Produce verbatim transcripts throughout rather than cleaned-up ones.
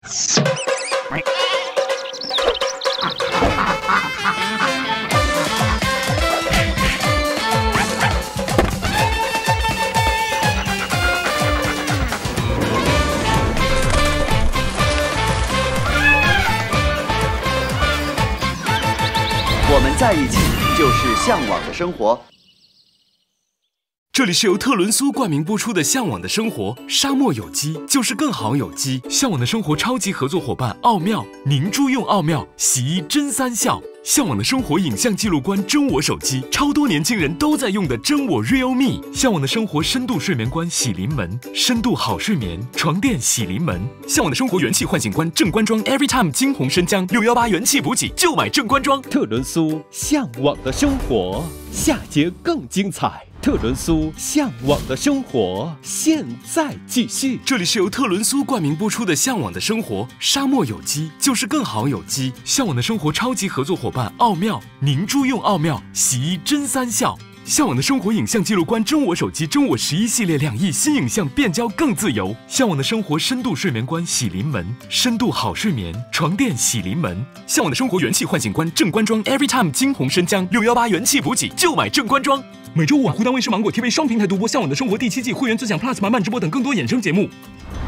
我们在一起就是向往的生活。 这里是由特仑苏冠名播出的《向往的生活》，沙漠有机就是更好有机。向往的生活超级合作伙伴奥妙，凝珠用奥妙洗衣真三效。向往的生活影像记录观真我手机，超多年轻人都在用的真我 Realme。向往的生活深度睡眠观洗临门，深度好睡眠床垫洗临门。向往的生活元气唤醒观正官庄 Everytime 金红生姜六一八元气补给就买正官庄。 特仑苏向往的生活，下节更精彩。特仑苏向往的生活，现在继续。 这里是由特仑苏冠名播出的《向往的生活》，沙漠有机就是更好有机。向往的生活超级合作伙伴奥妙，凝珠用奥妙洗衣真三效。向往的生活影像记录观真我手机真我十一系列两亿新影像变焦更自由。向往的生活深度睡眠观洗临门，深度好睡眠床垫洗临门。向往的生活元气唤醒观正官庄 Everytime 金红生姜六一八元气补给就买正官庄。每周五晚，湖南卫视芒果 T V 双平台独播《向往的生活》第七季会员自享 Plus 满满直播等更多衍生节目。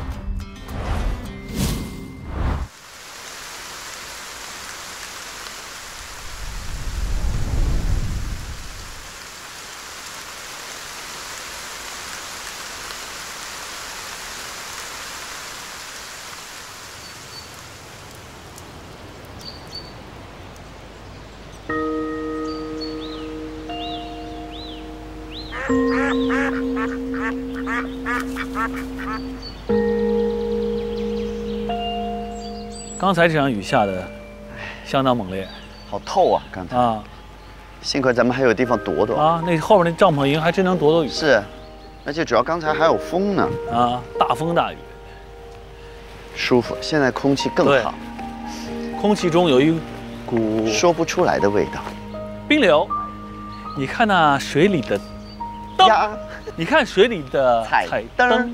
刚才这场雨下的相当猛烈， 好透啊！刚才啊， 幸亏咱们还有地方躲躲啊。那后边那帐篷营还真能躲躲雨。 是，而且主要刚才还有风呢。 啊，大风大雨， 舒服。现在空气更好， 空气中有一股说不出来的味道。 冰流，你看那水里的灯，你看水里的彩灯。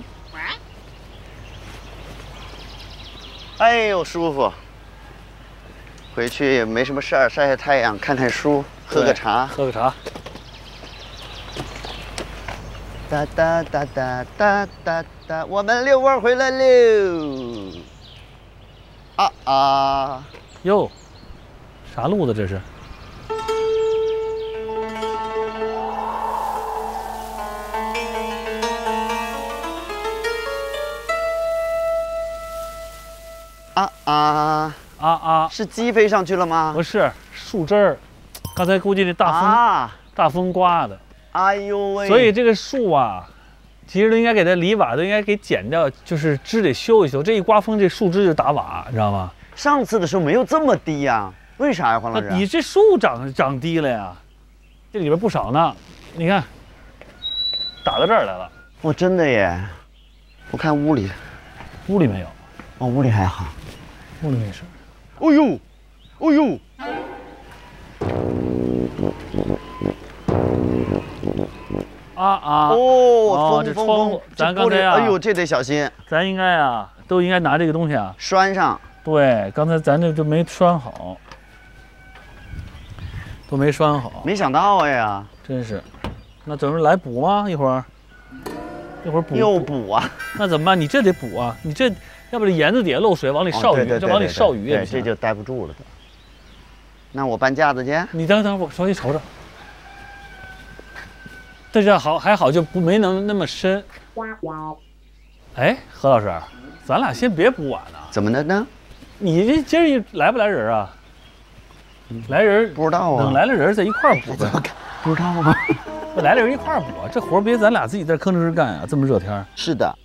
哎呦，舒服！回去也没什么事儿，晒晒太阳，看看书，喝个茶， 喝个茶。 哒哒哒哒哒哒哒，我们遛弯回来溜。啊啊！ 哟，啥路子这是？ 啊啊啊啊！ 是鸡飞上去了吗？ 不是，树枝儿。刚才估计那大风、啊、大风刮的。 哎呦喂！ 所以这个树啊，其实都应该给它篱笆都应该给剪掉，就是枝得修一修。这一刮风，这树枝就打瓦，你知道吗？ 上次的时候没有这么低呀、啊，为啥呀，黄老师？ 你这树长长低了呀，这里边不少呢。你看，打到这儿来了。 哦，真的耶！我看屋里， 屋里没有。 哦，屋里还好。 屋里没事。 哦呦，哦呦！ 啊啊！ 哦， 这窗户，咱刚才啊， 哎呦，这得小心。 咱应该啊，都应该拿这个东西啊拴上。 对，刚才咱这就没拴好，都没拴好。 没想到哎呀， 真是。那准备来补吗？一会儿，一会儿补。 又补啊？ 那怎么办？你这得补啊！你这。要不这檐子底下漏水，往里烧雨，这往里烧雨也不行， 这就待不住了。那我搬架子去。 你等等，我稍微瞅瞅。这这好还好，就不没能那么深。哎，何老师，咱俩先别补晚了。 怎么的呢？ 你这今儿来不来人啊？来人不知道啊。 等来了人再一块儿补呗。 不知道吗？ 来了人一块儿补啊，这活别咱俩自己在吭哧哧干啊，这么热天。 是的。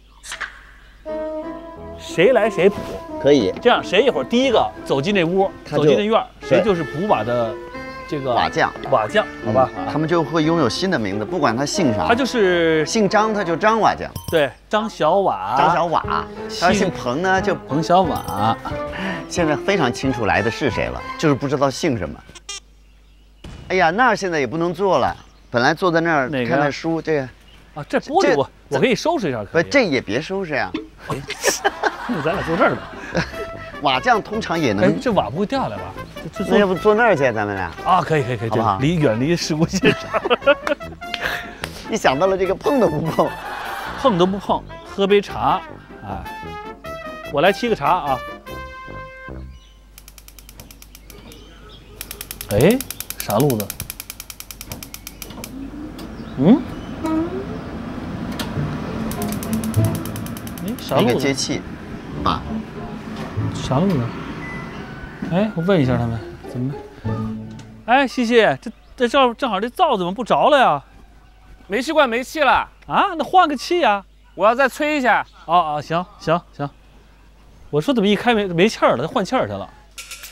谁来谁补， 可以这样，谁一会儿第一个走进这屋，走进这院，谁就是补瓦的这个瓦匠， 瓦匠，好吧？ 他们就会拥有新的名字，不管他姓啥。 他就是姓张，他就张瓦匠。 对，张小瓦。 张小瓦。他姓彭呢，就彭小瓦。 现在非常清楚来的是谁了，就是不知道姓什么。哎呀，那儿现在也不能坐了，本来坐在那儿看看书，这个啊，这玻璃我我可以收拾一下，可以。 不，这也别收拾呀。 那咱俩坐这儿吧。 瓦匠通常也哎， 能。 这瓦不会掉下来吧？这那要不坐那儿去，咱们俩。 啊，可以可以可以， 好不好这离远离事故现场， 一想到了这个碰都不碰。 碰都不碰，喝杯茶，哎，我来沏个茶啊。哎，啥路子？嗯？哎，啥那个路子？ 接气，把啥路子？哎，我问一下他们怎么？哎，西西，这这正正好这灶怎么不着了呀？ 煤气罐没气了， 啊，那换个气呀！ 我要再吹一下。 啊啊，行行行。我说怎么一开没没气儿了，换气儿去了。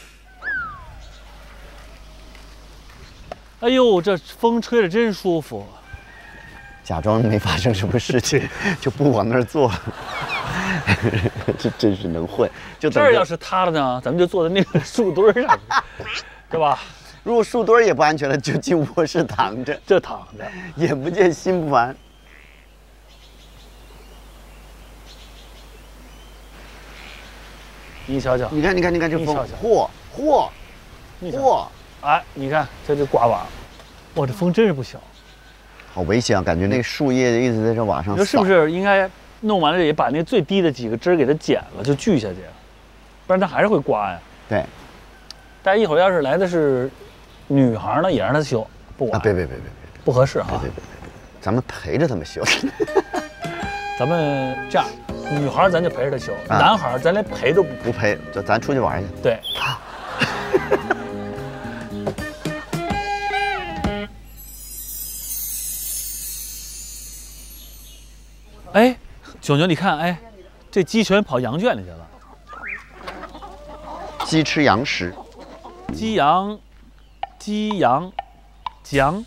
哎呦，这风吹着真舒服。 假装没发生什么事情，就不往那儿坐。这真是能混，就等着这儿要是塌了呢，咱们就坐在那个树墩儿上，是吧？ 如果树墩儿也不安全了，就进卧室躺着， 这躺着。 眼不见心不烦。 你瞧瞧， 你看，你看，你看这风你瞧瞧， 嚯嚯你瞧嚯， 哎，你看这这刮瓦，哇，这风真是不小。 好危险啊！感觉那树叶一直在这瓦上扫。 你说是不是应该弄完了也把那最低的几个枝儿给它剪了，就锯下去，不然它还是会刮呀。 对。 但一会儿要是来的是女孩呢，也让她修，不管。 啊，别别别别别， 不合适哈。 别别别别，咱们陪着他们修。 咱们这样，女孩咱就陪着她修， 啊男孩咱连陪都不不陪，就咱出去玩去。 对。哎，九牛，你看，哎，这鸡全跑羊圈里去了。 鸡吃羊食， 鸡羊，鸡羊，姜，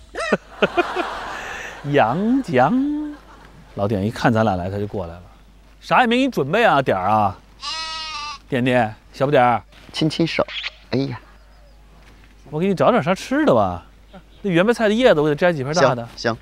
羊姜。老点一看咱俩来，他就过来了，啥也没给你准备啊，点儿啊。点点，小不点儿， 亲亲手。哎呀， 我给你找点啥吃的吧。那圆白菜的叶子，我得摘几片大的。 行。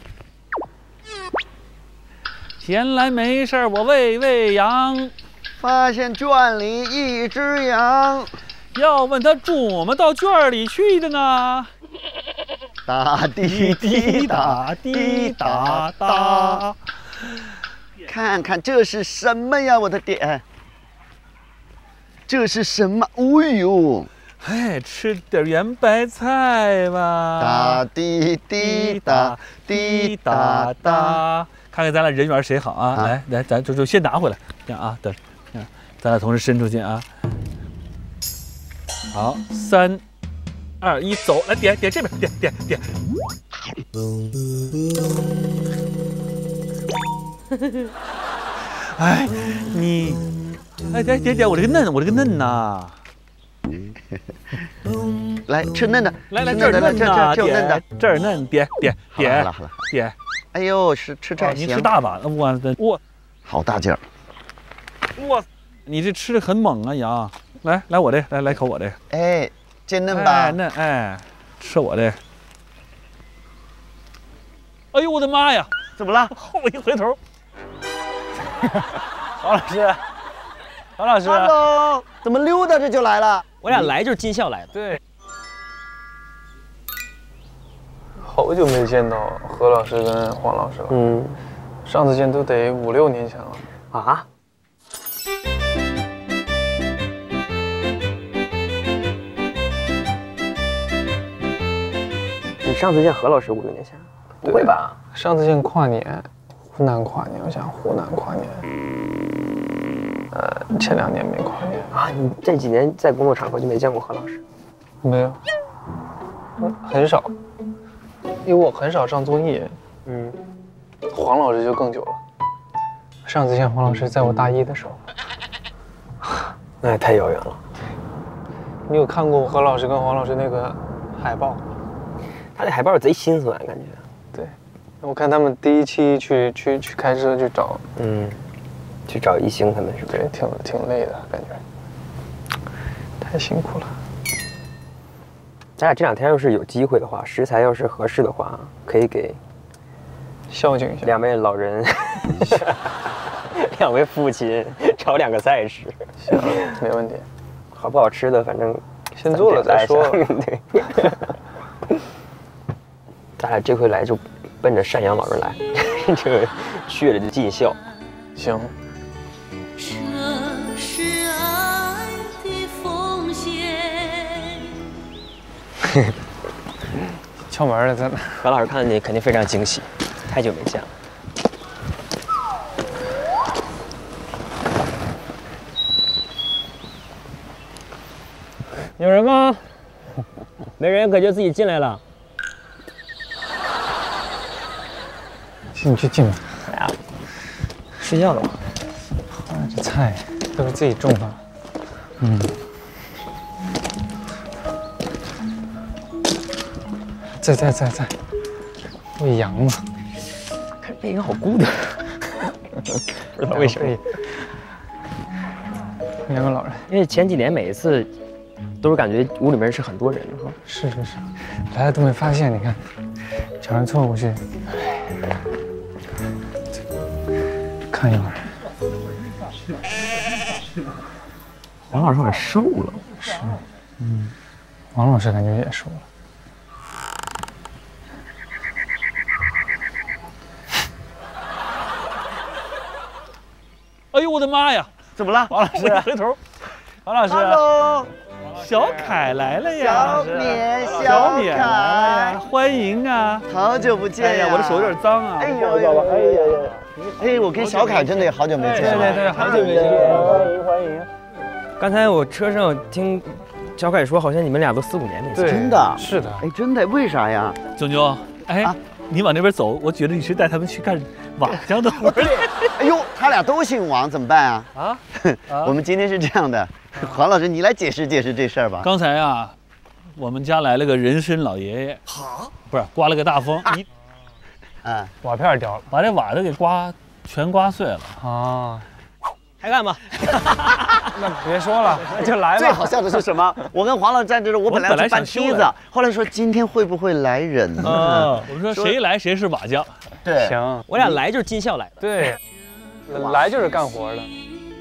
闲来没事儿，我喂喂羊。 发现圈里一只羊， 要问他怎么到圈里去的呢？ 哒滴滴答滴答答。看看这是什么呀，我的天！这是什么？哦呦！ 哎，吃点圆白菜吧。 哒滴滴答滴答答。 看看咱俩人缘谁好啊！啊来来，咱就就先拿回来，这样啊，等，这样，咱俩同时伸出去啊。好，三、二、一，走，来点点这边，点点点。哎，你，哎点点点，我这个嫩，我这个嫩呐。 来吃嫩的， 来来这儿嫩呐， 这嫩的， 这儿嫩，点点点， 好了好了， 点。 哎呦，吃吃这你吃大把，我我好大劲儿， 我，你这吃的很猛啊，羊。来来我这，来来口我这。 哎，这嫩吧？ 哎嫩哎，吃我这。哎呦我的妈呀！ 怎么了？ 我一回头，黄老师，黄老师 ，Hello， 怎么溜达着就来了？ 我俩来就是尽孝来的。 对。 好久没见到何老师跟黄老师了。嗯，上次见都得五六年前了。 啊？你上次见何老师五六年前？不会吧？ 上次见跨年，湖南跨年，我想湖南跨年。呃，前两年没跨年啊。你这几年在工作场合就没见过何老师？ 没有，很少。因为我很少上综艺，嗯，黄老师就更久了。上次见黄老师在我大一的时候， 那也太遥远了。 你有看过何老师跟黄老师那个海报？ 他那海报贼心酸，感觉。 对，我看他们第一期去去去开车去找， 嗯，去找一星他们是不是？ 对，挺挺累的感觉，太辛苦了。 咱俩这两天要是有机会的话，食材要是合适的话，可以给孝敬一下两位老人，两位父亲炒两个菜吃。 行，没问题。 好不好吃的，反正先做了再说。 对，咱俩这回来就奔着赡养老人来，这个去了就尽孝。 行。 这是爱的奉献。 敲门了，咱何老师看到你肯定非常惊喜，太久没见了。有人吗？没人可就自己进来了。 进去进来。 哎呀，睡觉了吗？ 啊，这菜都是自己种的。嗯。在在在在，喂羊嘛。 看背影好孤单，不知道为什么。 两个老人， 因为前几年每一次都是感觉屋里面是很多人的哈。 是是是，来了都没发现，你看，常常凑过去看一会儿。 王老师好像瘦了。 是，嗯，王老师感觉也瘦了。 哎呦我的妈呀！ 怎么了？ 王老师，回头，王老师 ，Hello， 小凯来了呀！ 小冕， 小冕来了呀！欢迎啊！ 好久不见呀！ 我的手有点脏啊！ 哎呦呦，哎呀呀！哎，我跟小凯真的也好久没见了。 对对对，好久没见，欢迎欢迎。 刚才我车上听小凯说，好像你们俩都四五年没见。 真的？ 是的。 哎，真的？为啥呀？ 囧囧，哎，你往那边走，我觉得你是带他们去干瓦匠的活儿。 哎呦，他俩都姓王，怎么办啊？啊，我们今天是这样的，黄老师，你来解释解释这事儿吧。 刚才啊，我们家来了个人参老爷爷，好，不是刮了个大风，一， 啊，瓦片掉了， 把这瓦都给刮全刮碎了啊。 还干吗？ 那别说了，就来吧。 最好笑的是什么？我跟黄老师站这，我本来要去搬梯子，后来说今天会不会来人呢？ 我们说谁来谁是瓦匠。 对， 行，我俩来就是尽孝来。 对，来就是干活的。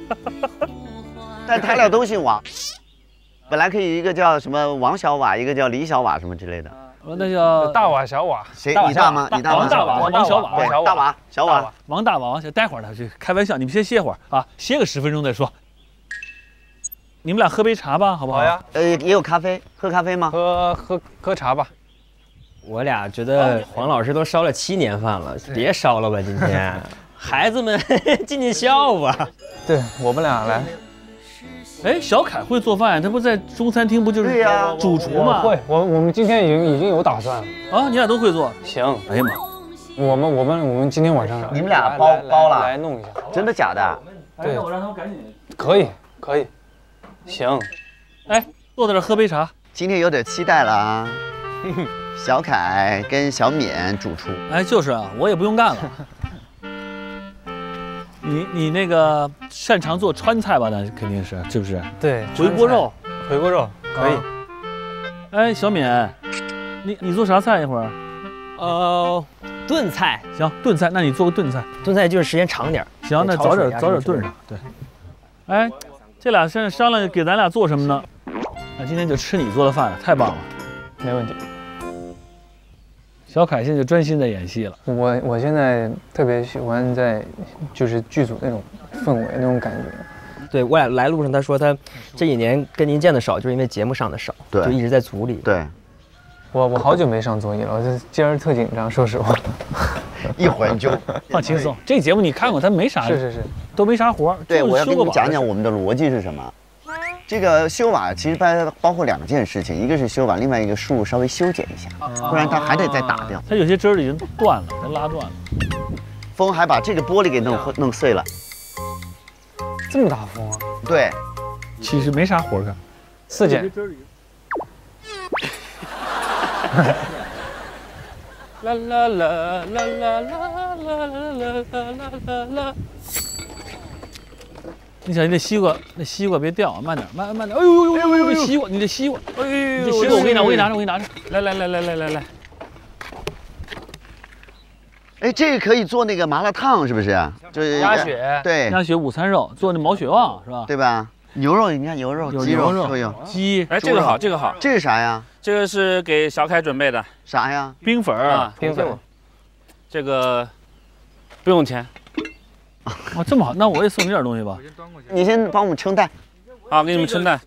但他俩都姓王，本来可以一个叫什么王小瓦，一个叫李小瓦什么之类的。 那叫大瓦小瓦。 谁？你大吗？你大吗？ 王大瓦，王小瓦， 大瓦小瓦， 王大瓦，王小。待会儿他去开玩笑，你们先歇会儿啊，歇个十分钟再说。你们俩喝杯茶吧，好不好？ 好呀。 呃，也有咖啡，喝咖啡吗？ 喝喝喝茶吧。 我俩觉得黄老师都烧了七年饭了，别烧了吧，今天。孩子们尽尽孝吧。 对我们俩来。 哎，小凯会做饭，他不在中餐厅不就是主厨吗？ 会，我我们今天已经已经有打算了。 啊，你俩都会做？ 行。 哎呀妈， 我们我们我们今天晚上你们俩包包了， 来弄一下。 真的假的？ 对， 那我让他们赶紧。 可以可以，行。 哎，坐在这喝杯茶。 今天有点期待了啊。小凯跟小冕主厨。 哎，就是啊，我也不用干了。你你那个擅长做川菜吧？那肯定是，是不是？ 对， 回锅肉， 回锅肉可以。 哎，小冕，你你做啥菜一会儿？ 呃，炖菜。 行，炖菜，那你做个炖菜。 炖菜就是时间长点。 行，那早点早点炖上。对。哎，这俩现在商量给咱俩做什么呢？那今天就吃你做的饭了，太棒了。 没问题。 小凯现在就专心在演戏了。 我我现在特别喜欢在就是剧组那种氛围那种感觉。 对，我俩来路上他说他这几年跟您见的少，就是因为节目上的少， 对， 就一直在组里。 对， 我我好久没上综艺了，我这今儿特紧张，说实话。 一会儿你就放轻松。这节目你看过，他没啥， 是是是， 都没啥活。 对，我要跟你们讲讲我们的逻辑是什么。这个修瓦其实包包括两件事情，一个是修瓦，另外一个树稍微修剪一下，不然它还得再打掉。 它有些枝儿已经断了，它拉断了。 风还把这个玻璃给弄弄碎了。 这么大风啊？ 对， 其实没啥活干。 四剪。 啦啦啦啦啦啦啦啦啦啦啦。你想，你这西瓜，那西瓜别掉，慢点，慢慢点。哎呦呦呦呦！这西瓜，你这西瓜，哎呦，这西瓜我给你拿，我给你拿着，我给你拿着。来来来来来来来。 哎，这个可以做那个麻辣烫，是不是？就是鸭血。 对， 鸭血午餐肉，做那毛血旺是吧？ 对吧？ 牛肉，你看牛肉、鸡肉都有。 鸡， 哎，这个好，这个好。 这是啥呀？ 这个是给小凯准备的。 啥呀？ 冰粉啊， 冰粉。这个不用钱。 哦，这么好，那我也送你点东西吧。 你先帮我们称蛋。 好，给你们称蛋。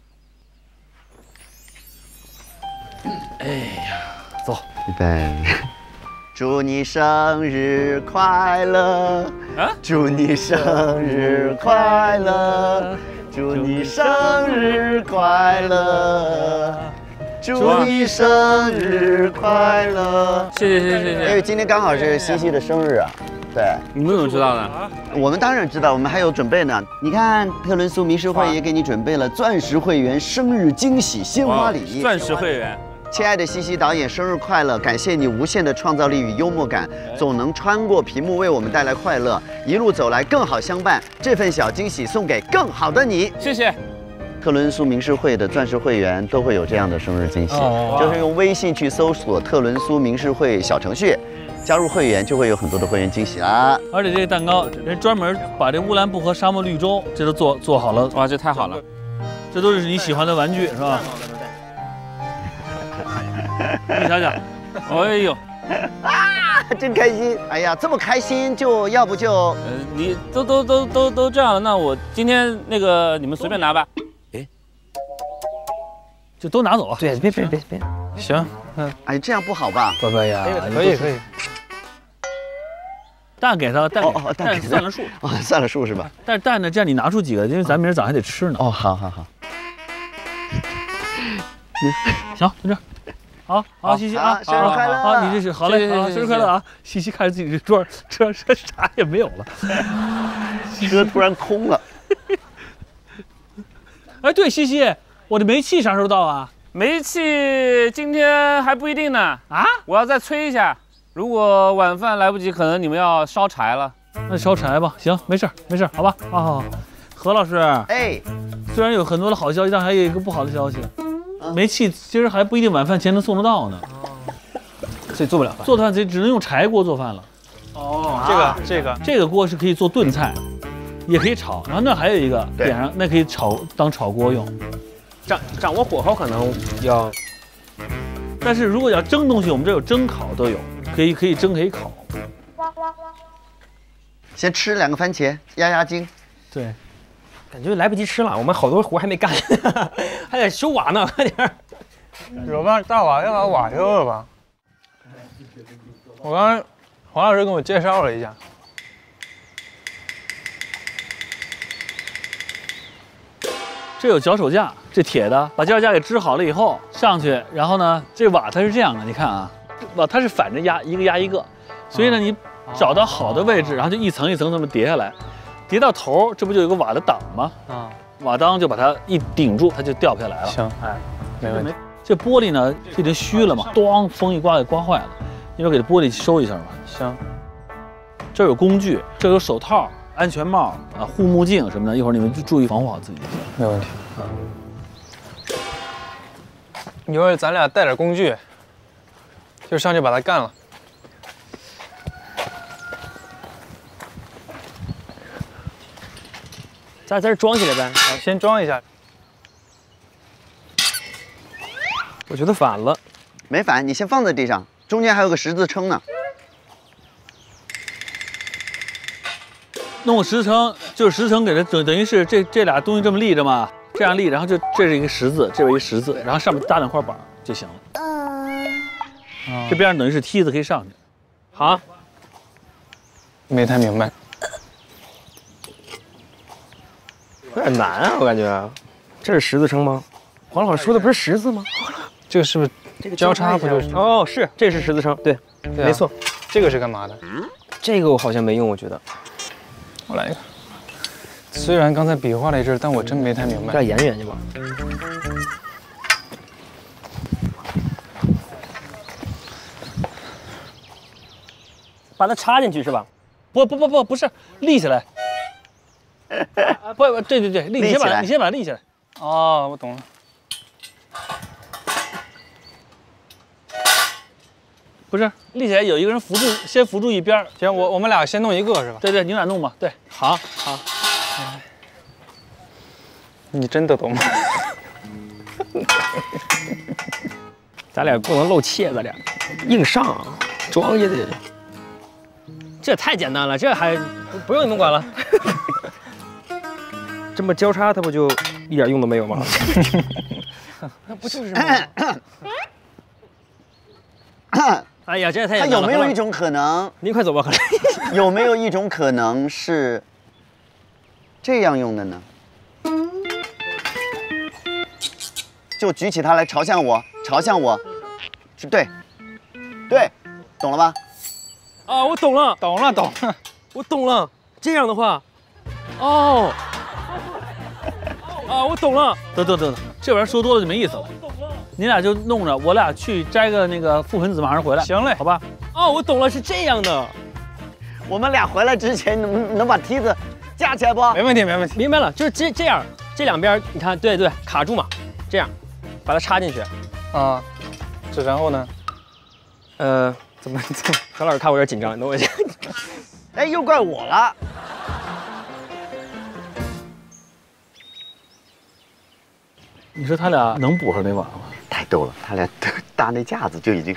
哎呀，走， 预备。祝你生日快乐！ 啊！ 祝你生日快乐！祝你生日快乐！祝你生日快乐！ 谢谢谢谢谢谢。 因为今天刚好是西西的生日啊。对， 你们怎么知道的？ 我们当然知道，我们还有准备呢。你看，特伦苏民事会也给你准备了钻石会员生日惊喜鲜花礼。 钻石会员。 亲爱的西西导演，生日快乐！感谢你无限的创造力与幽默感，总能穿过屏幕为我们带来快乐。一路走来，更好相伴。这份小惊喜送给更好的你。 谢谢。 特伦苏民事会的钻石会员都会有这样的生日惊喜，就是用微信去搜索特伦苏民事会小程序，加入会员就会有很多的会员惊喜啦。 而且这个蛋糕，人专门把这乌兰布和沙漠绿洲这都做做好了。 哇，这太好了！ 这都是你喜欢的玩具，是吧？你想想， 哎呦， 啊，真开心！哎呀，这么开心，就要不就…… 呃，你都都都都都这样了，那我今天那个你们随便拿吧。 哎，就都拿走啊！ 对，别别别别， 行，嗯， 哎，这样不好吧？ 不不呀， 可以可以。 蛋给他，蛋哦哦，蛋给算了数啊，算了数是吧？ 但是蛋呢，这样你拿出几个，因为咱明儿早上还得吃呢。 哦，好好好。 行，就这。好好，西西啊， 生日快乐！ 好，你这是好嘞，好，生日快乐啊！西西看着自己这桌，这这啥也没有了， 车突然空了。 哎，对，西西，我的煤气啥时候到啊？ 煤气今天还不一定呢。 啊？ 我要再催一下，如果晚饭来不及，可能你们要烧柴了。 那烧柴吧，行，没事没事，好吧。好好好，何老师， 哎， 虽然有很多的好消息，但还有一个不好的消息。煤气其实还不一定晚饭前能送得到呢， 所以做不了饭。 做饭只只能用柴锅做饭了。 哦，这个这个这个锅是可以做炖菜，也可以炒。然后那还有一个点上，那可以炒当炒锅用。 掌掌握火候可能要， 但是如果要蒸东西，我们这有蒸烤都有，可以可以蒸可以烤。 先吃两个番茄压压惊。 对。 感觉来不及吃了，我们好多活还没干，还得修瓦呢，快点。 我帮大瓦要把瓦修了吧？我刚刚黄老师跟我介绍了一下， 这有脚手架，这铁的，把脚手架给支好了以后上去，然后呢，这瓦它是这样的，你看啊，瓦它是反着压，一个压一个，所以呢，你找到好的位置，然后就一层一层这么叠下来。叠到头，这不就有个瓦的挡吗？啊，瓦当就把它一顶住，它就掉不下来了。 行， 哎， 没问题。 这玻璃呢，这已经虚了嘛，咣，风一刮给刮坏了。一会儿给这玻璃收一下吧。 行。 这有工具，这有手套、安全帽啊、护目镜什么的，一会儿你们就注意防护好自己。 没问题。一会儿咱俩带点工具，就上去把它干了。 咱在这装起来呗， 好，先装一下。 我觉得反了， 没反，你先放在地上，中间还有个十字撑呢。 弄个十字撑，就是十字撑给它等等于是这这俩东西这么立着嘛，这样立，然后就这是一个十字，这边一个十字，然后上面搭两块板就行了。嗯，这边上等于是梯子可以上去。 好， 没太明白。 有点难啊，我感觉。这是十字撑吗？黄老师说的不是十字吗？ 这个是不是这个交叉不就是？ 哦，是，这是十字撑，对， 对啊、 没错。 这个是干嘛的？ 这个我好像没用，我觉得。 我来一个。虽然刚才比划了一阵，但我真没太明白。 再演演去吧。把它插进去是吧？ 不不不不不是，立起来。啊不不，对对对，立，你先把它，你先把它立起来。 哦，我懂了。 不是，立起来有一个人扶住，先扶住一边。 行，我我们俩先弄一个是吧？ 对对，你俩弄吧。对， 好，好。 你真的懂吗？ 咱俩不能露怯，咱俩硬上，装也得。这太简单了，这还不不用你们管了。这么交叉，它不就一点用都没有吗？那不就是吗？哎呀，这也太它简单了。 有没有一种可能？ 您快走吧，可能。 有没有一种可能是这样用的呢？就举起它来朝向我，朝向我，是对，对，懂了吧？ 啊，我懂了， 懂了，懂了， 我懂了。这样的话，哦，啊，我懂了。 得得得，这玩意儿说多了就没意思了。你俩就弄着，我俩去摘个那个覆盆子，马上回来。 行嘞， 好吧？ 哦，我懂了，是这样的。 我们俩回来之前能能把梯子架起来不？ 没问题，没问题。 明白了，就是这这样，这两边你看，对对，卡住嘛，这样，把它插进去。 啊，这然后呢？ 呃， 怎么怎么？ 何老师看我有点紧张，你等我一下。 哎，又怪我了。 你说他俩能补上那碗吗？ 太逗了，他俩搭那架子就已经。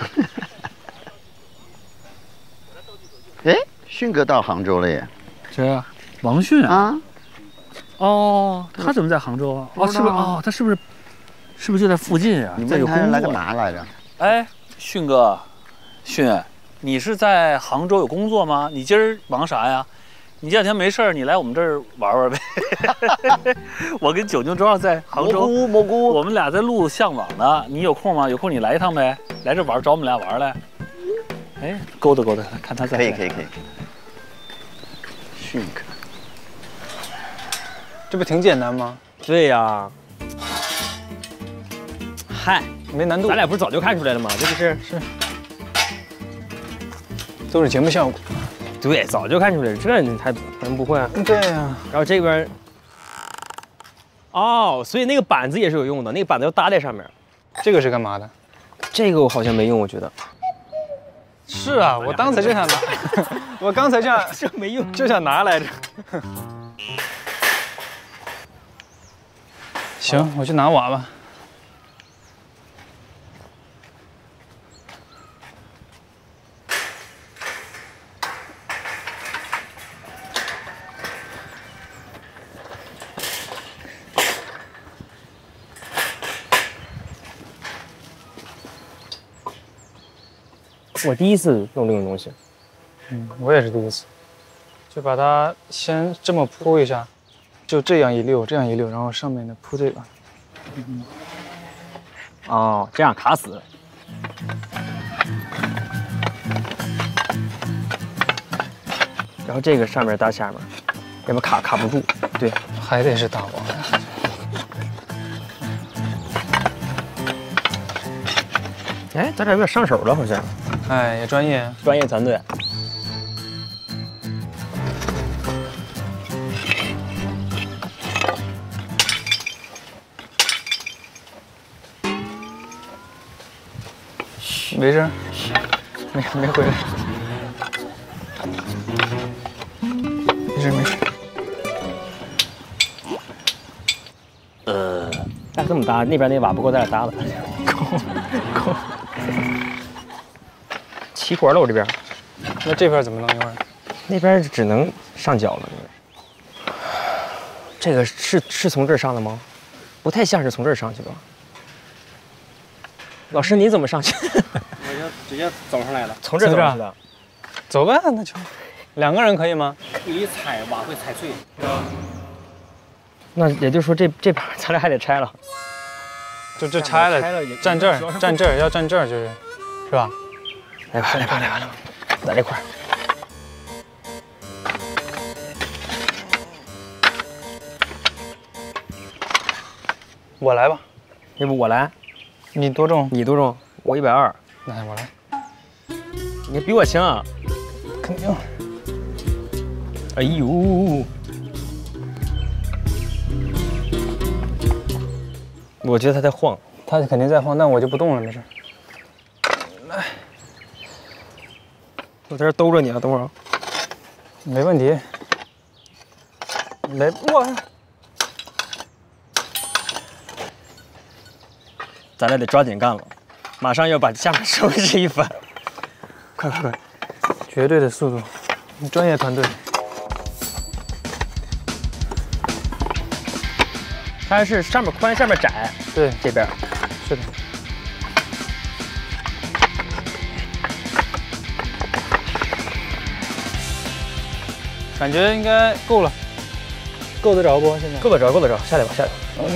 哎，迅哥到杭州了耶！ 谁啊？王迅啊？ 啊， 哦，他怎么在杭州啊？哦，是不是？哦，他是不是？是不是就在附近啊？ 你在有工作问他来干嘛来着？ 哎，迅哥，迅，你是在杭州有工作吗？你今儿忙啥呀？你这两天没事儿，你来我们这儿玩玩呗。我跟九妞正好在杭州， 蘑菇蘑菇， 我们俩在录向往呢。你有空吗？有空你来一趟呗，来这玩，找我们俩玩来。哎，勾搭勾搭，看他在。 可以可以可以。迅哥， 这不挺简单吗？ 对呀。嗨， 没难度。 咱俩不是早就看出来了吗？这不是是，都是节目效果。 对，早就看出来了，这你还能不会啊？ 对呀。 然后这边，哦，所以那个板子也是有用的，那个板子要搭在上面。 这个是干嘛的？ 这个我好像没用，我觉得。 是啊，我刚才就想拿，我刚才这样这没用， 就想拿来着。行，我去拿瓦吧。 我第一次弄这种东西， 嗯，我也是第一次，就把它先这么铺一下，就这样一溜，这样一溜，然后上面的铺这个。 嗯，哦，这样卡死。然后这个上面搭下面，要不卡卡不住。对， 还得是大瓦。 哎，咱俩有点上手了，好像。 哎，也专业， 专业团队。 没事，没没回来，没事没事。 呃，但这么搭，那边那瓦不够咱俩搭的。 够够。 齐活了，我这边。 那这边怎么弄用啊？ 那边只能上脚了。这个是是从这儿上的吗？不太像是从这儿上去吧？老师，你怎么上去？我就直接走上来了。从这儿走上去的。 走呗，那就两个人可以吗？ 你踩瓦会踩碎。那也就是说这，这这把咱俩还得拆了。 就这拆了，站这儿，站这儿，要站这儿就是，是吧？ 来吧，来吧，来吧，来吧，在这块儿。 我来吧， 要不我来？ 你多重？ 你多重？我一百二。 来，我来。 你比我轻啊？ 肯定。 哎呦！我觉得他在晃， 他肯定在晃，但我就不动了，没事。来， 我在这兜着你啊，等会儿。 没问题。没我。 咱俩得抓紧干了，马上要把下面收拾一番。快快快！ 绝对的速度，专业团队。 它是上面宽，下面窄。 对， 这边是的。感觉应该够了，够得着不？现在够得着，够得着，下来吧，下来吧。OK。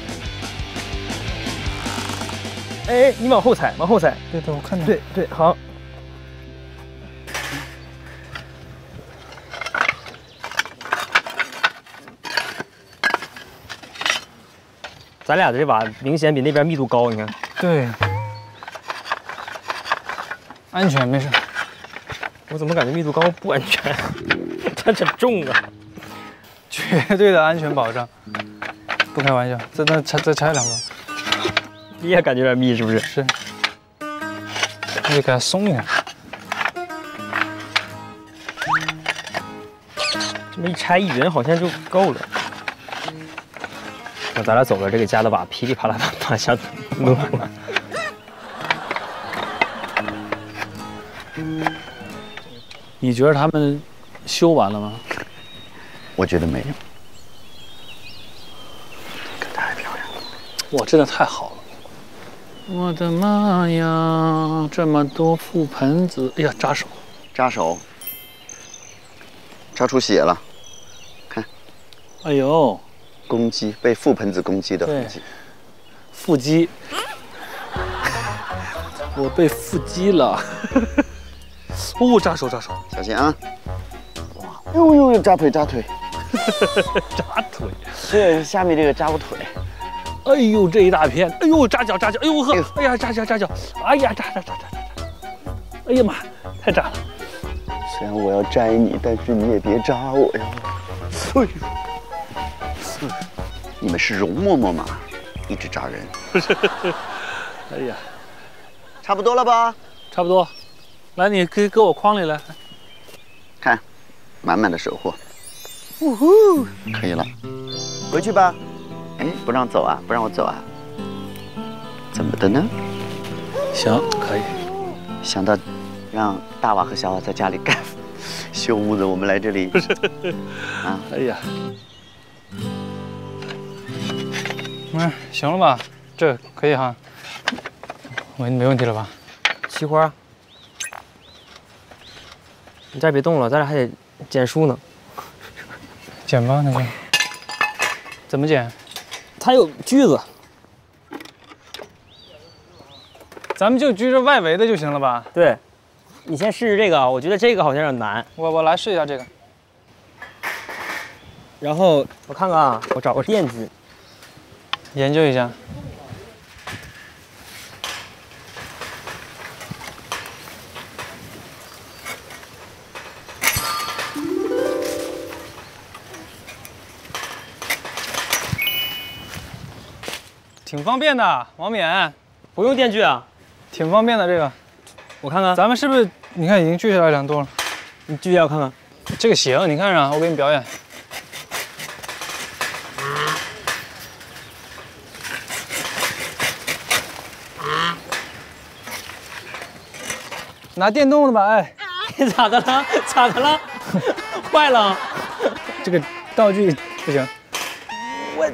哎，你往后踩，往后踩。 对对，我看到。 对对，好。咱俩这瓦明显比那边密度高，你看。 对。安全没事。 我怎么感觉密度高不安全？它真重啊！ 绝对的安全保障，不开玩笑。再再拆再拆两个。 你也感觉有点密是不是？ 是。那就给它松一点。 这么一拆一匀好像就够了。那咱俩走了，这个家的瓦噼里啪啦往下落了。 你觉得他们修完了吗？ 我觉得没有。这个太漂亮了！ 哇，真的太好了！我的妈呀，这么多覆盆子！哎呀，扎手， 扎手，扎出血了，看。 哎呦， 攻击被覆盆子攻击的痕迹。 腹肌，我被腹肌了。哦，扎手扎手， 小心啊！哇，呦呦呦，扎腿扎腿， 扎腿， 这下面这个扎我腿。 哎呦，这一大片，哎呦，扎脚扎脚，哎呦呵，哎呀，扎脚扎脚，哎呀，扎扎扎扎扎扎，哎呀妈，太扎了！ 虽然我要摘你，但是你也别扎我呀！哎呦，你们是容嬷嬷吗？一直扎人。 哎呀， 差不多了吧？ 差不多。来，你给给我筐里来， 看，满满的收获。呜呼，可以了，回去吧。哎，不让走啊？不让我走啊？怎么的呢？ 行，可以。 想到让大娃和小娃在家里干修屋子，我们来这里啊！ 哎呀， 嗯，行了吧？这可以哈，没没问题了吧？ 菊花。你再别动了，咱俩还得剪树呢。 剪吧，那就。怎么剪？ 它有锯子。 咱们就锯着外围的就行了吧？ 对，你先试试这个，我觉得这个好像有点难。 我我来试一下这个。 然后我看看啊，我找个电锯， 研究一下。挺方便的，王冕， 不用电锯啊， 挺方便的这个。 我看看， 咱们是不是？你看已经锯下来两多了， 你锯一下我看看。 这个行，你看着，我给你表演。拿电动的吧，哎， 你咋的了？咋的了？坏了？ 这个道具不行。我。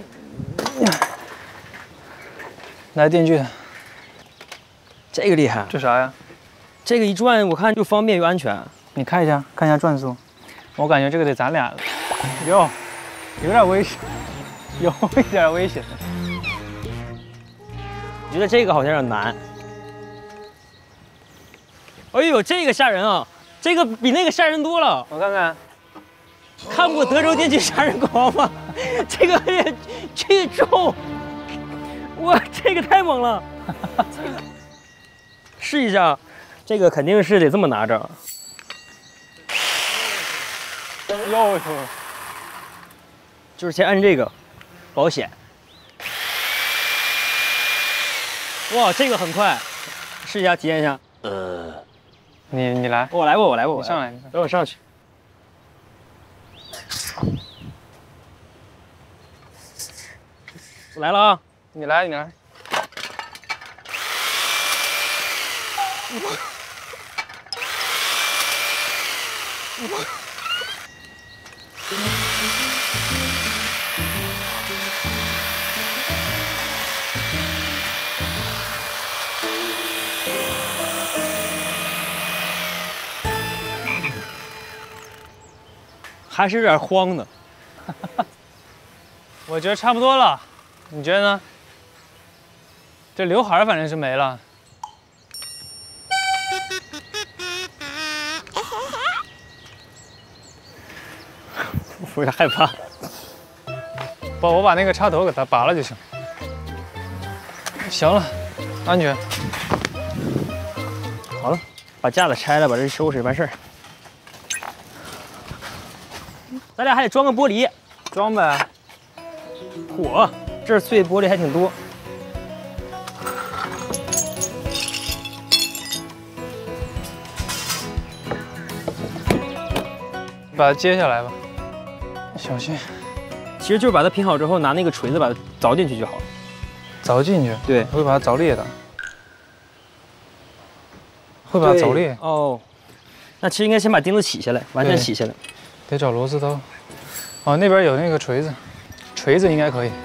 来电锯的， 这个厉害。 这啥呀？ 这个一转，我看就方便又安全。 你看一下，看一下转速。我感觉这个得咱俩了。哟，有点危险，有一点危险。 我觉得这个好像有点难。哎呦，这个吓人啊！这个比那个吓人多了。 我看看， 看过德州电锯杀人狂吗？这个也巨重。哇，这个太猛了！试一下，这个肯定是得这么拿着。 哟呦， 就是先按这个，保险。哇，这个很快，试一下，体验一下。呃， 你你来， 我来过，我来过， 你上来，你等我上去。我来了啊！ 你来，你来。 还是有点慌的。 我觉得差不多了，你觉得呢？这刘海反正是没了。 我有点害怕。 不，我把那个插头给它拔了就行。行了，安全。 好了，把架子拆了，把这收拾完事儿。咱俩还得装个玻璃， 装呗。 嚯，这儿碎玻璃还挺多。 把它接下来吧，小心。 其实就是把它拼好之后，拿那个锤子把它凿进去就好了。 凿进去？ 对， 会把它凿裂的。会把它凿裂。 哦，那其实应该先把钉子起下来，完全起下来。 得找螺丝刀。哦，那边有那个锤子，锤子应该可以。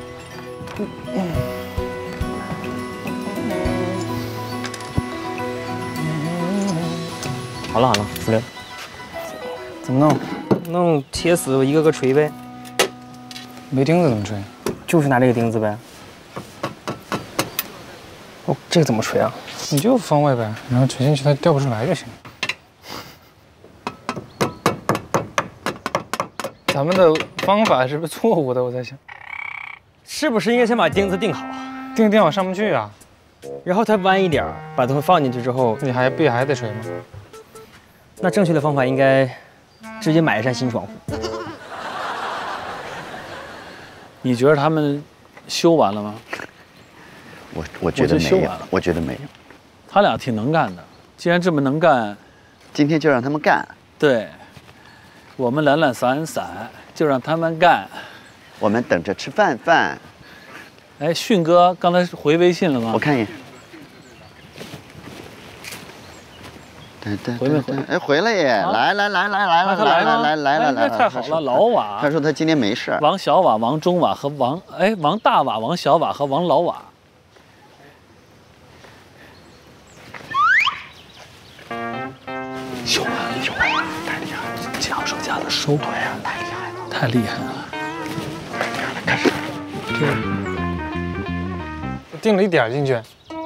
好了好了，出来了。 怎么弄？ 弄贴死我一个个锤呗。 没钉子怎么锤？ 就是拿这个钉子呗。哦，这个怎么锤啊？ 你就方位呗，然后锤进去它掉不出来就行。咱们的方法是不是错误的？我在想， 是不是应该先把钉子钉好， 钉钉好上不去啊？ 然后它弯一点，把东西放进去之后， 你还不也还得锤吗？ 那正确的方法应该直接买一扇新窗户。 你觉得他们修完了吗？ 我我觉得没有，我觉得没有。 他俩挺能干的，既然这么能干， 今天就让他们干。 对。我们懒懒散散，就让他们干。 我们等着吃饭饭。 哎，迅哥，刚才回微信了吗？ 我看一眼。回没回？哎，回来耶！来来来来来了， 他来吗？ 来来来来， 太好了，老瓦。 他说他今天没事。 王小瓦、王中瓦和王哎王大瓦、王小瓦和王老瓦。修完了，修完了，太厉害了！接好手架子收回呀，太厉害了，太厉害了！开始， 钉了一点进去，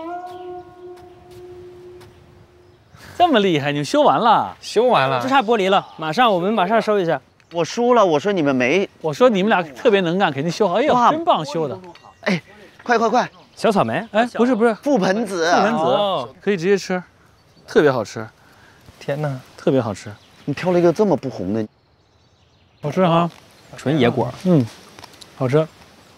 这么厉害，你们修完了？ 修完了， 就差玻璃了，马上我们马上收一下。 我输了，我说你们没， 我说你们俩特别能干，肯定修好。哎呦，真棒修的！ 哎，快快快！ 小草莓？ 哎，不是不是， 覆盆子， 覆盆子可以直接吃，特别好吃。 天哪， 特别好吃！ 你挑了一个这么不红的， 好吃哈， 纯野果， 嗯，好吃。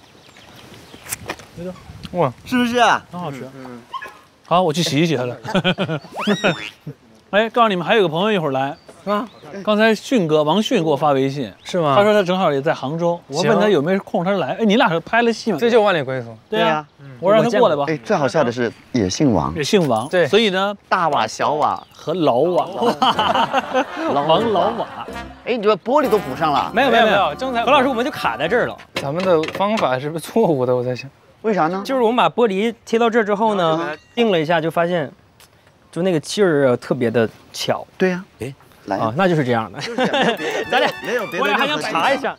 哇，是不是？ 很好吃。嗯，好，我去洗一洗它了。哎，告诉你们，还有个朋友一会儿来， 是吧？ 刚才迅哥王迅给我发微信， 是吗？ 他说他正好也在杭州，我问他有没有空，他说来。哎，你俩是拍了戏吗？ 这就万里归途。 对呀，我让他过来吧。 哎，最好笑的是也姓王， 也姓王。 对， 所以呢， 大瓦、小瓦和老瓦，王老瓦。 哎，你这玻璃都补上了？ 没有没有没有， 正才何老师我们就卡在这儿了。 咱们的方法是不是错误的？我在想， 为啥呢？ 就是我们把玻璃贴到这儿之后呢，定了一下，就发现，就那个劲儿特别的巧。 对呀，哎，来啊，那就是这样的。咱俩没有别的， 我俩还想查一下。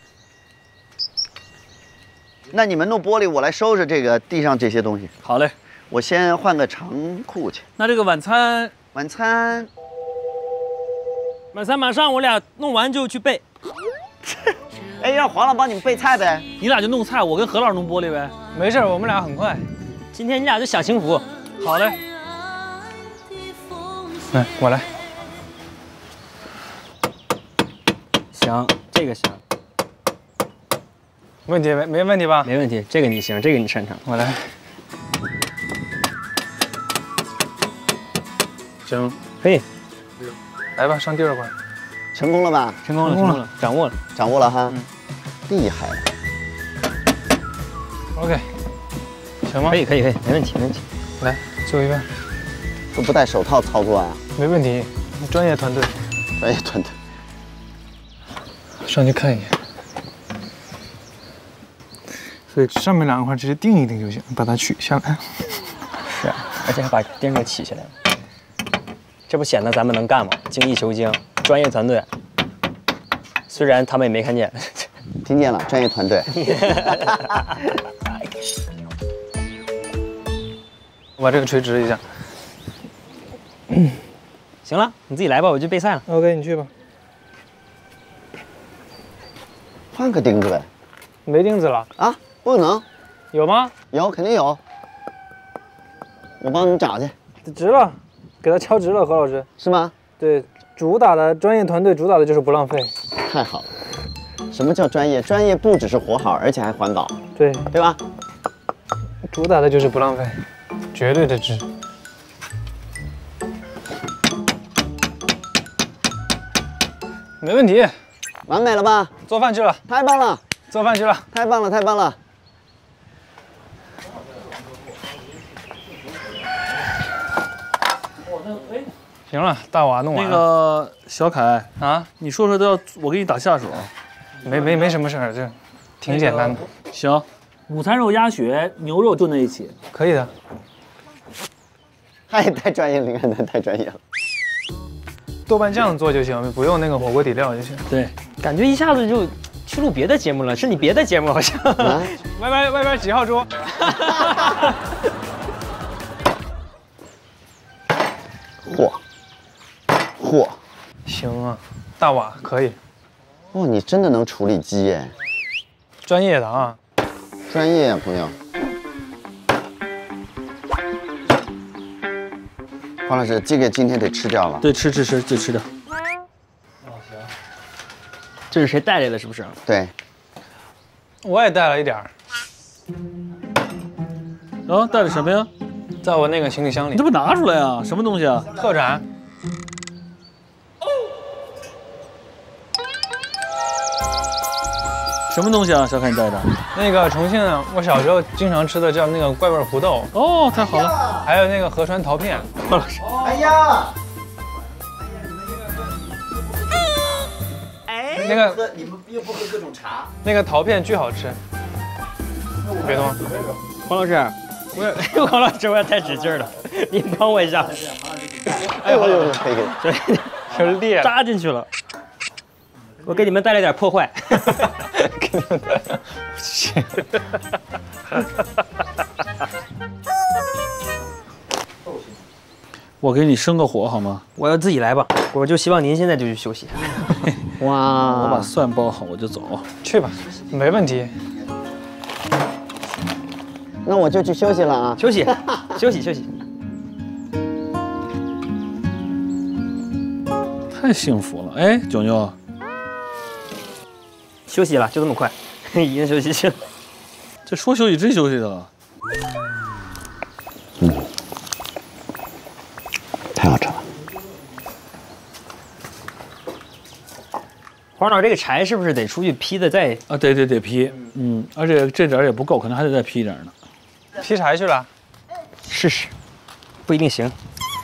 那你们弄玻璃，我来收拾这个地上这些东西。 好嘞， 我先换个长裤去。 那这个晚餐， 晚餐， 晚餐马上我俩弄完就去备。 哎，让黄老帮你们备菜呗。 你俩就弄菜，我跟何老师弄玻璃呗。 没事，我们俩很快。 今天你俩就享清福。 好嘞。 来，我来。 行，这个行。 问题没没问题吧？ 没问题，这个你行，这个你擅长。 我来。 行， 可以。 来吧，上第二关。 成功了吧？ 成功了，成功了，掌握了， 掌握了哈。嗯，厉害了。 OK，行吗？ 可以，可以，可以，没问题，没问题。 来，最后一遍。 都不戴手套操作呀？ 没问题，专业团队。 专业团队。 上去看一眼。所以上面两块直接定一定就行，把它取下来。 是啊，而且还把电视起起来了，这不显得咱们能干吗？精益求精，专业团队。虽然他们也没看见。 听见了，专业团队。 我把这个垂直一下。 嗯，行了，你自己来吧，我去备赛了。 OK， 你去吧。 换个钉子呗。 没钉子了啊？不能。 有吗？ 有，肯定有。我帮你找去。 直了，给它敲直了，何老师。 是吗？ 对，主打的专业团队主打的就是不浪费。 太好了。什么叫专业？专业不只是活好，而且还环保。 对， 对吧？ 主打的就是不浪费，绝对的值。没问题， 完美了吧？ 做饭去了， 太棒了！ 做饭去了， 太棒了，太棒了！ 行了，大瓦弄完那了。 个小凯啊， 你说说都要我给你打下手。 没没没什么事儿，这挺简单的。 行，午餐肉鸭血、牛肉炖在一起， 可以的。 他也太专业了，你看他太专业了。 豆瓣酱做就行，不用那个火锅底料就行。 对，感觉一下子就去录别的节目了，是你别的节目好像。 啊、 外边外边几号桌？ 嚯嚯， 行啊，大瓦可以。 哦，你真的能处理鸡耶？ 专业的啊， 专业啊，朋友。黄老师，这个今天得吃掉了。 对，吃吃吃，就吃掉。 这是谁带来的？是不是？ 对。 我也带了一点儿。 啊，带了什么呀？ 在我那个行李箱里。 你这不拿出来啊？什么东西啊？ 特产。 什么东西啊？小凯你带的？ 那个重庆，我小时候经常吃的叫那个怪味胡豆。 哦，太好了。 还有那个河川桃片。 何老师。 哎呀！ 哎，那个喝你们又不喝各种茶？ 那个桃片巨好吃。别动。 黄老师，我黄老师，我也太使劲了，你帮我一下。 哎呦呦呦，可以可以， 可裂扎进去了。我给你们带来点破坏。 给你们带来，行。 我给你生个火好吗？ 我要自己来吧，我就希望您现在就去休息。 哇， 我把蒜包好我就走。 去吧，没问题。 那我就去休息了啊！ 休息，休息，休息。 太幸福了，哎，九妞。 休息了，就这么快，已经休息去了。 这说休息真休息的了。 嗯，太好吃了。 黄老师，这个柴是不是得出去劈的再？ 啊，对对得劈，嗯，而且这点也不够，可能还得再劈一点呢。 劈柴去了？ 试试，不一定行。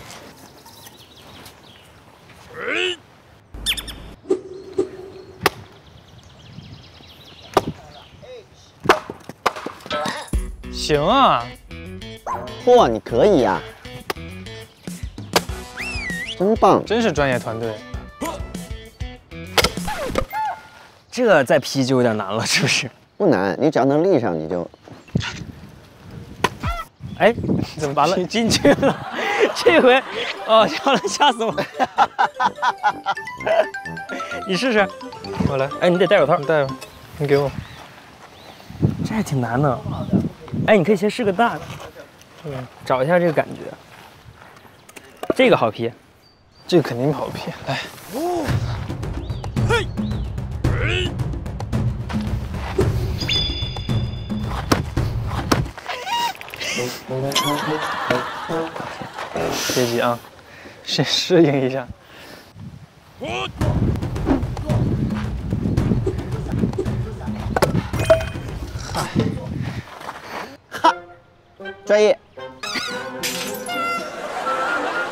行啊， 嚯，你可以呀、啊，真棒， 真是专业团队。 这再劈就有点难了，是不是？ 不难，你只要能立上，你就。 哎，怎么完了？进去了，这回，哦，吓了，吓死我！你试试， 我来。 哎，你得戴手套， 你戴吧，你给我。 这还挺难的。哎，你可以先试个大的，嗯，找一下这个感觉。这个好劈， 这个肯定好劈。来，嘿，别急啊，先适应一下。 专业。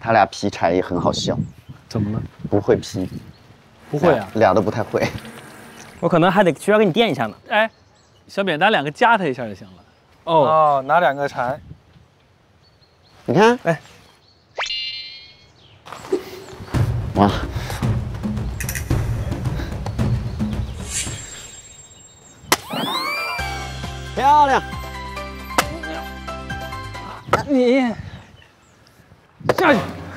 他俩劈柴也很好笑。 怎么了？ 不会劈， 不会啊， 俩都不太会。 我可能还得需要给你垫一下呢。 哎，小扁，拿两个夹他一下就行了。 哦哦，拿两个柴。 你看， 哎， 哇，漂亮！ 你下去。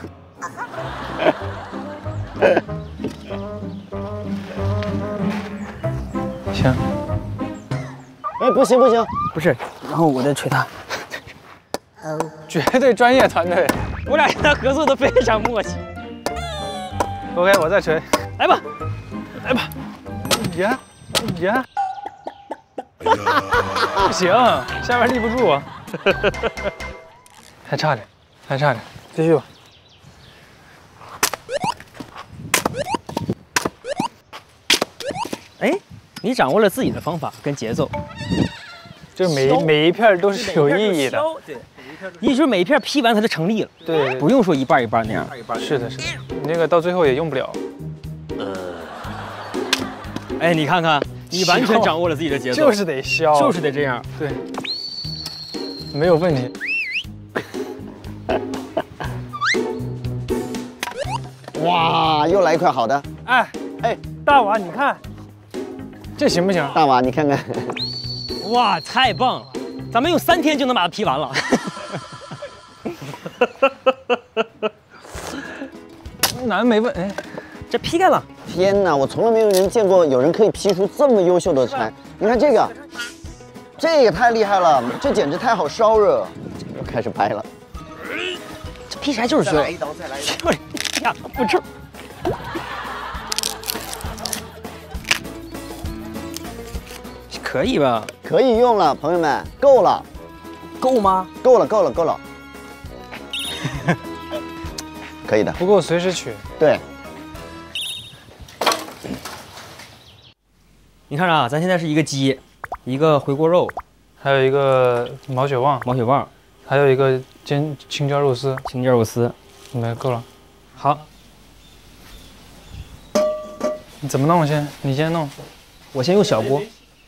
行。 哎，不行不行， 不是，然后我再捶他。 绝对专业团队， 我俩跟他合作的非常默契。 OK， 我再捶。 来吧， 来吧。呀呀！不行，下边立不住。还差点，还差点，继续吧。 哎，你掌握了自己的方法跟节奏， 就每每一片都是有意义的。 对，也就是每一片劈完它就成立了。 对， 不用说一半一半那样。 是的，是的，你那个到最后也用不了。 哎，你看看，你完全掌握了自己的节奏， 就是得削， 就是得这样。 对，没有问题。 哇，又来一块好的。 哎哎， 大娃，你看，这行不行？ 大娃，你看看。 哇，太棒了！咱们用三天就能把它劈完了。 难没问，哎， 这劈开了。 天哪，我从来没有人见过有人可以劈出这么优秀的柴。你看这个，这也太厉害了，这简直太好烧了。又开始掰了。 这劈柴就是需要， 来一刀，再来一刀。呀，不吃。可以吧？ 可以用了，朋友们，够了。 够吗？ 够了，够了，够了。可以的。 不够随时取。 对。 你看啊，咱现在是一个鸡，一个回锅肉， 还有一个毛血旺， 毛血旺， 还有一个煎青椒肉丝， 青椒肉丝， 没够了。 好， 你怎么弄先？你先弄。 我先用小锅。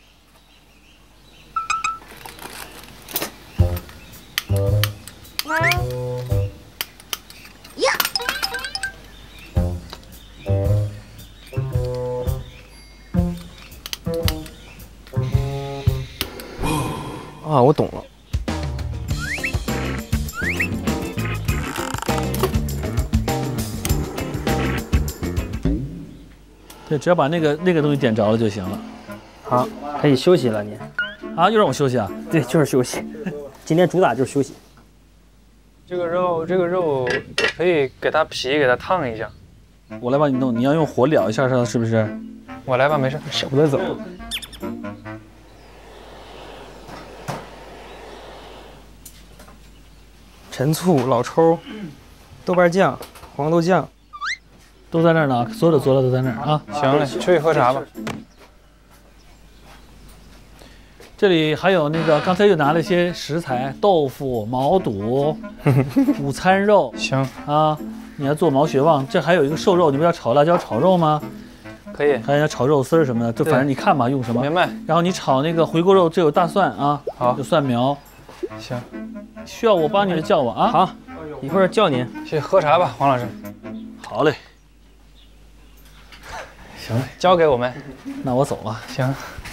啊，我懂了。 对，只要把那个那个东西点着了就行了。 好，可以休息了你。 啊，又让我休息啊？ 对，就是休息。今天主打就是休息。 这个肉，这个肉可以给它皮给它烫一下。 我来帮你弄，你要用火燎一下它，是不是？ 我来吧，没事， 舍不得走。陈醋、老抽、豆瓣酱、黄豆酱， 都在那儿呢，所有的佐料都在那儿啊。 行嘞，出去喝茶吧。 这里还有那个，刚才又拿了一些食材，豆腐、毛肚、午餐肉。 行啊，你要做毛血旺，这还有一个瘦肉，你不要炒辣椒炒肉吗？ 可以。 还要炒肉丝什么的，就反正你看吧，用什么。 明白。 然后你炒那个回锅肉，这有大蒜啊， 好， 有蒜苗。 行。 需要我帮你的叫我啊。 好，一会儿叫您。 去喝茶吧，黄老师。 好嘞。行嘞， 交给我们。 那我走了。 行。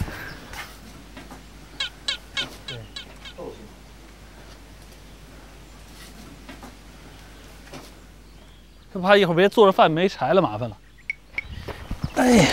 这怕一会儿别做着饭没柴了，麻烦了。哎呀。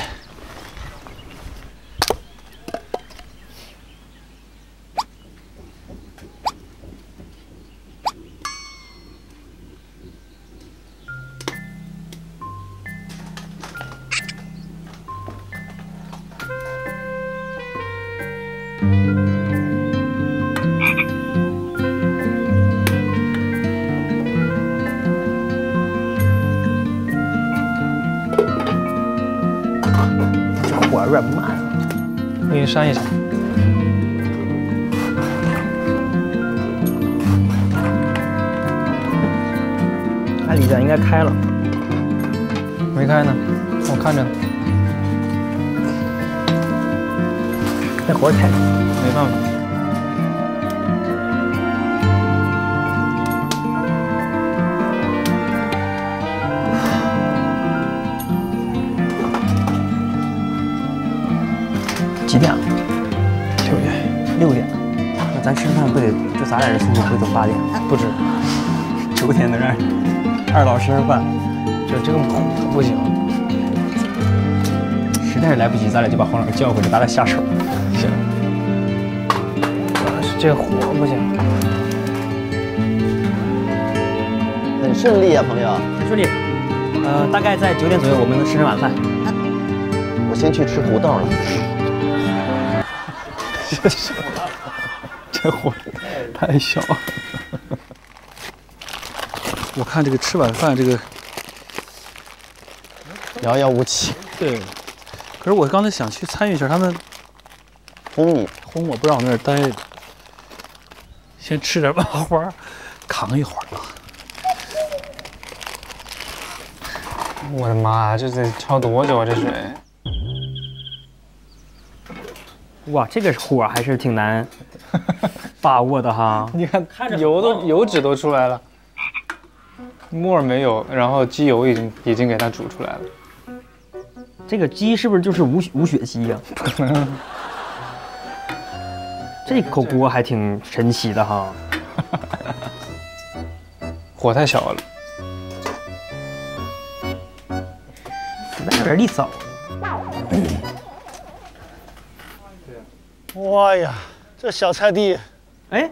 火有点慢， 我给你扇一扇。 它里边应该开了， 没开呢，我看着呢。 那活太没办法。 几点了？ 六点。 六点。那咱吃饭不得就咱俩人速度不得等八点？ 不止。 九点能让二老吃上饭， 这这个不行。 实在是来不及，咱俩就把黄老师叫回来，咱俩下手。 行。主要是这火不行。 很顺利啊，朋友。 很顺利。呃，大概在九点左右，我们能吃上晚饭。 我先去吃胡豆了。 这火太小。我看这个吃晚饭这个遥遥无期。 对，可是我刚才想去参与一下，他们轰你， 轰我不让我那儿待着，先吃点麻花，扛一会儿吧。 我的妈，这得焯多久啊？这水？ 哇，这个火还是挺难把握的哈。 你看，油都油脂都出来了。沫儿没有，然后鸡油已经已经给它煮出来了。 这个鸡是不是就是无无血鸡呀、 不可能。 这口锅还挺神奇的哈。 火太小了， 那有点力早。 哇呀，这小菜地， 哎，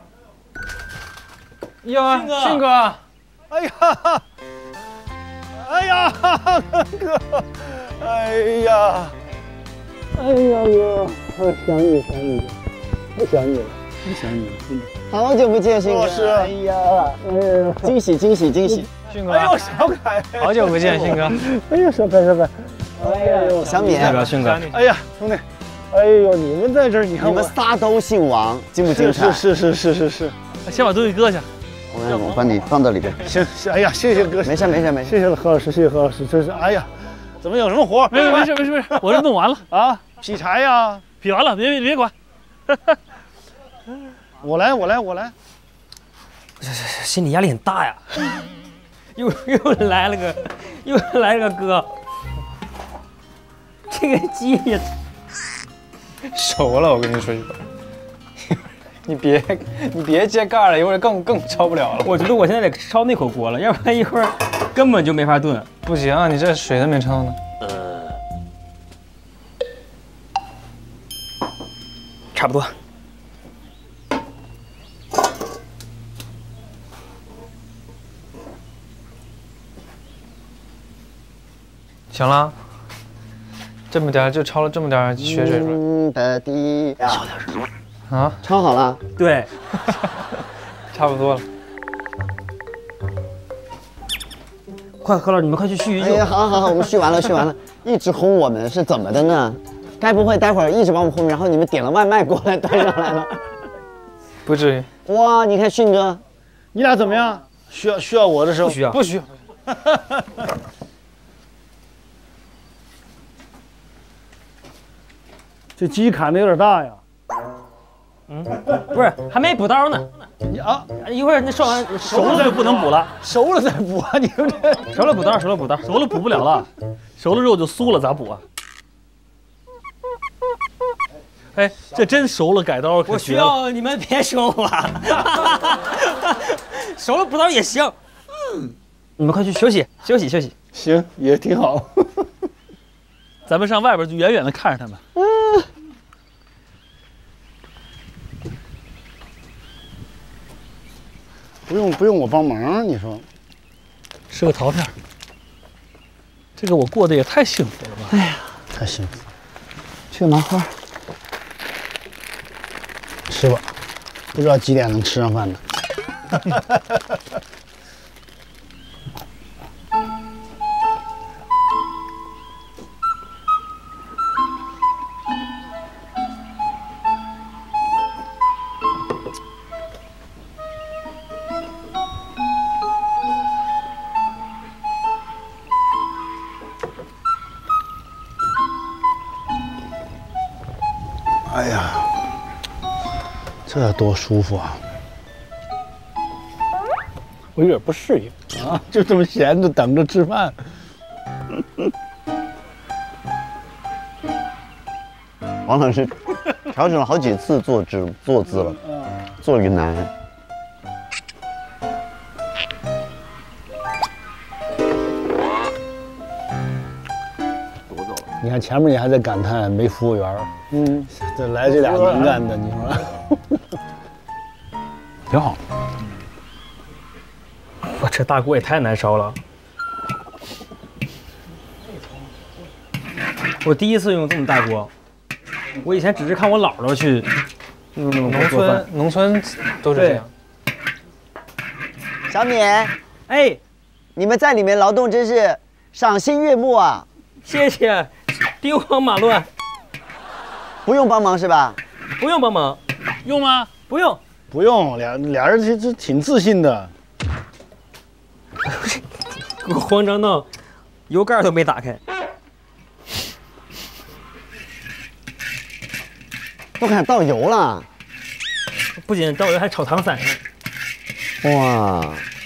呀，迅哥。 哎呀，哎呀，哥，哎呀，哎呀哥，我想你想你，不想你了，不想你了，真的。 好久不见，迅哥。 是。 哎呀，哎呀，惊喜惊喜惊喜！ 迅哥。 哎呦，小凯， 好久不见，迅哥。 哎呦，小凯小凯，哎呀， 小敏， 代表迅哥。 哎呀，兄弟，哎呦，你们在这儿，你看你们仨都姓王，精不精彩？ 是是是是是是。 先把东西搁下。 我我把你放到里边。 行，哎呀，谢谢哥， 没事没事没事， 谢谢了何老师，谢谢何老师，真是，哎呀，怎么有什么活？ 没事没事没事没事，我这弄完了啊，劈柴呀， 劈完了，别别别管。 我来我来我来， 心理压力很大呀。又又来了个，又来了个哥，这个鸡也熟了，我跟你说一个。你别你别揭盖了，一会儿更更焯不了了。 我觉得我现在得烧那口锅了，要不然一会儿根本就没法炖。 不行啊，你这水都没焯呢。 呃，差不多。 行了，这么点就焯了这么点血水出来。 嗯的滴， 小点声。 啊， 焯好了。 对， 差不多了。 快，何老师，你们快去续一续。 哎呀，好好好，我们续完了，续完了。一直轰我们是怎么的呢？该不会待会儿一直把我们轰，然后你们点了外卖过来端上来了？ 不至于。 哇，你看迅哥， 你俩怎么样？需要需要我的时候？ 不需要， 不需要。 这鸡砍的有点大呀。 嗯，不是，还没补刀呢。 你啊， 一会儿那烧完熟了就不能补了， 熟了再补啊！你们这熟了补刀，熟了补刀， 熟了补不了了，熟了肉就酥了，咋补啊？哎，这真熟了改刀可我需绝了。 要你们别说我，熟了补刀也行。嗯，你们快去休息休息休息。 行，也挺好。 咱们上外边就远远的看着他们。 嗯， 不用不用我帮忙，你说？ 吃个桃片，这个我过得也太幸福了吧！ 哎呀， 太幸福了。 去个麻花， 吃吧，不知道几点能吃上饭呢。 这多舒服啊！我有点不适应啊，就这么闲着等着吃饭。 王老师调整了好几次坐姿坐姿了，坐云南。 你看前面你还在感叹没服务员，嗯，这来这俩能干的，你说挺好。 我这大锅也太难烧了。我第一次用这么大锅，我以前只是看我姥姥去用那种农村农村都是这样。 小敏， 哎， 你们在里面劳动真是赏心悦目啊！ 谢谢，兵荒马乱， 不用帮忙是吧？ 不用帮忙， 用吗？ 不用， 不用，俩俩人其实挺自信的。 给我慌张到油盖都没打开。 都开始倒油了， 不仅倒油，还炒糖色呢。 哇！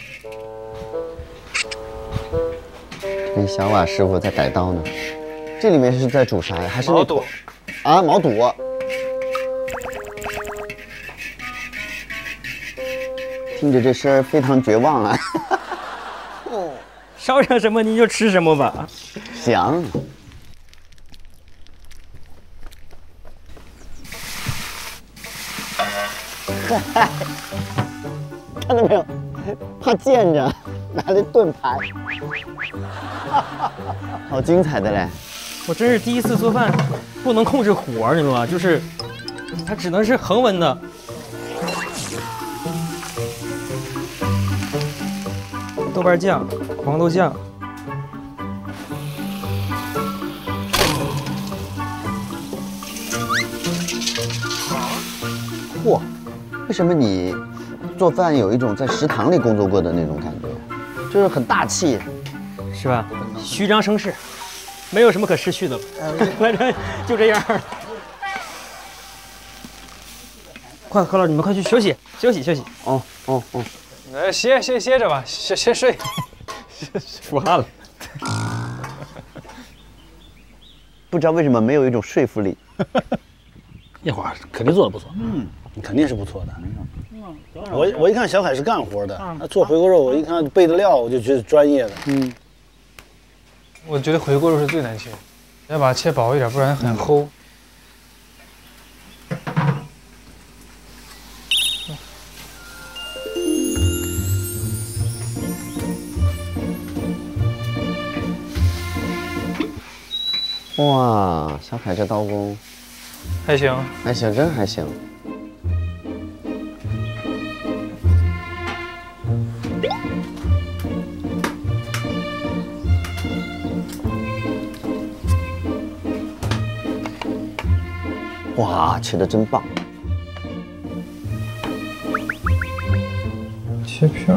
那小瓦师傅在改刀呢，这里面是在煮啥呀？还是毛肚啊？毛肚。听着这声儿非常绝望啊！ 烧上什么你就吃什么吧。 行。看到没有？怕溅着，拿着盾牌，好精彩的嘞！ 我真是第一次做饭，不能控制火，你知道吗？就是它只能是恒温的。豆瓣酱、黄豆酱。 嚯，为什么你做饭有一种在食堂里工作过的那种感觉？就是很大气， 是吧？虚张声势，没有什么可失去的了。反正就这样。快，何老师，你们快去休息休息休息。 哦哦哦， 来歇歇歇着吧，先先睡。 出汗了。 不知道为什么没有一种说服力。 那会儿肯定做的不错，嗯，肯定是不错的。我我一看小海是干活的，他做回锅肉，我一看备的料，我就觉得专业的。嗯， 我觉得回锅肉是最难切，要把它切薄一点，不然很齁。 哇，小凯这刀工还行， 还行，真还行。哇，切的真棒！ 切片儿。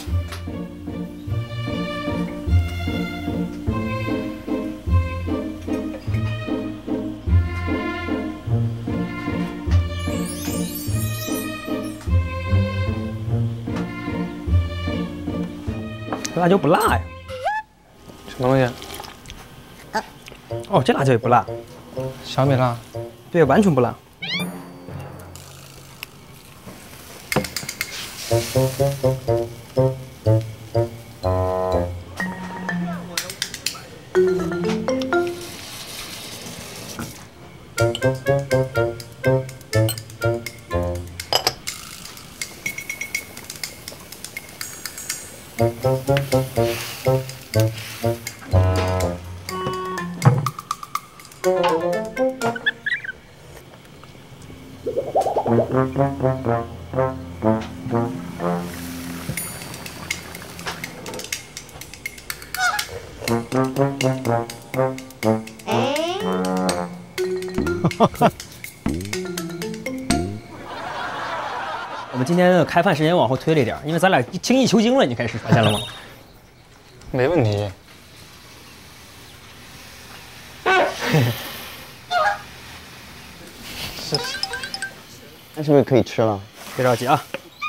辣椒不辣呀？ 什么东西？ 哦，这辣椒也不辣， 小米辣。 对，完全不辣。我们今天的开饭时间往后推了一点，因为咱俩精益求精了，你开始发现了吗？ 没问题。 那是不是可以吃了？ 别着急啊。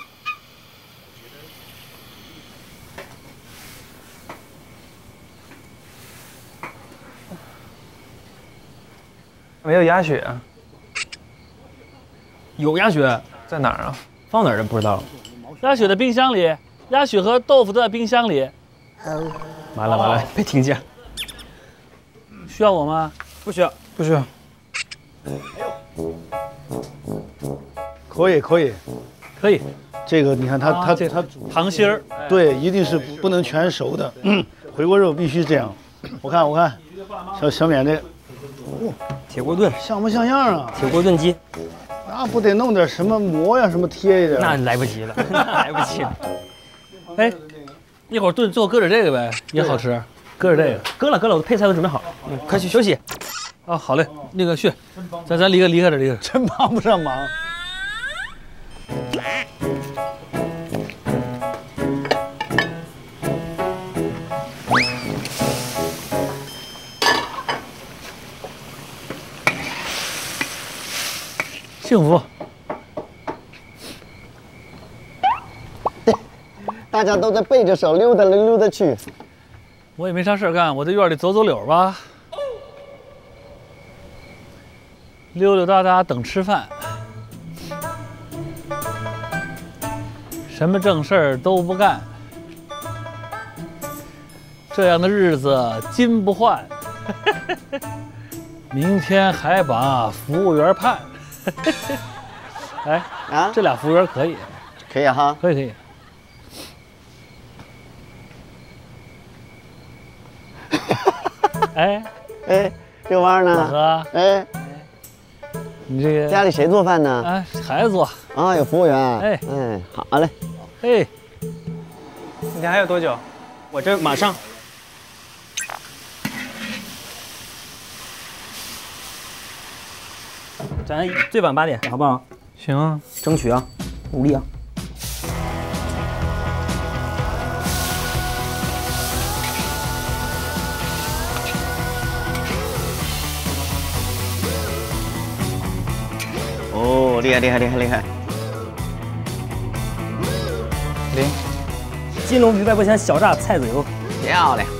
没有鸭血啊？ 有鸭血在哪儿啊？ 放哪儿的不知道。 鸭血的冰箱里，鸭血和豆腐都在冰箱里。 完了完了，被听见。 需要我吗？ 不需要， 不需要。 可以可以可以。 这个你看它它这它糖心儿， 对，一定是不能全熟的。嗯，回锅肉必须这样。我看我看，小小免这， 铁锅炖像不像样啊？ 铁锅炖鸡， 那不得弄点什么馍呀，什么贴一点？ 那来不及了，来不及了。 哎，一会儿炖最后搁点这个呗，也好吃。搁点这个， 搁了搁了，我配菜都准备好了，嗯，快去休息。 啊，好嘞，那个去，咱咱离开离开这离开。 真帮不上忙。 幸福。 大家都在背着手溜达来溜达去。 我也没啥事儿干，我在院里走走柳吧，溜溜达达等吃饭，什么正事儿都不干，这样的日子金不换。明天还把服务员盼。哎啊，这俩服务员可以， 可以哈， 可以可以。哎哎，这玩意儿呢？ 老何， 哎， 你这个家里谁做饭呢？ 哎，孩子做。 啊，有服务员。 哎哎，好嘞。 哎， 你还有多久？ 我这马上。咱最晚八点，好不好？ 行啊， 争取啊，努力啊。 哦，厉害厉害厉害厉害！ 零。 金龙鱼外锅前小炸菜籽油， 漂亮。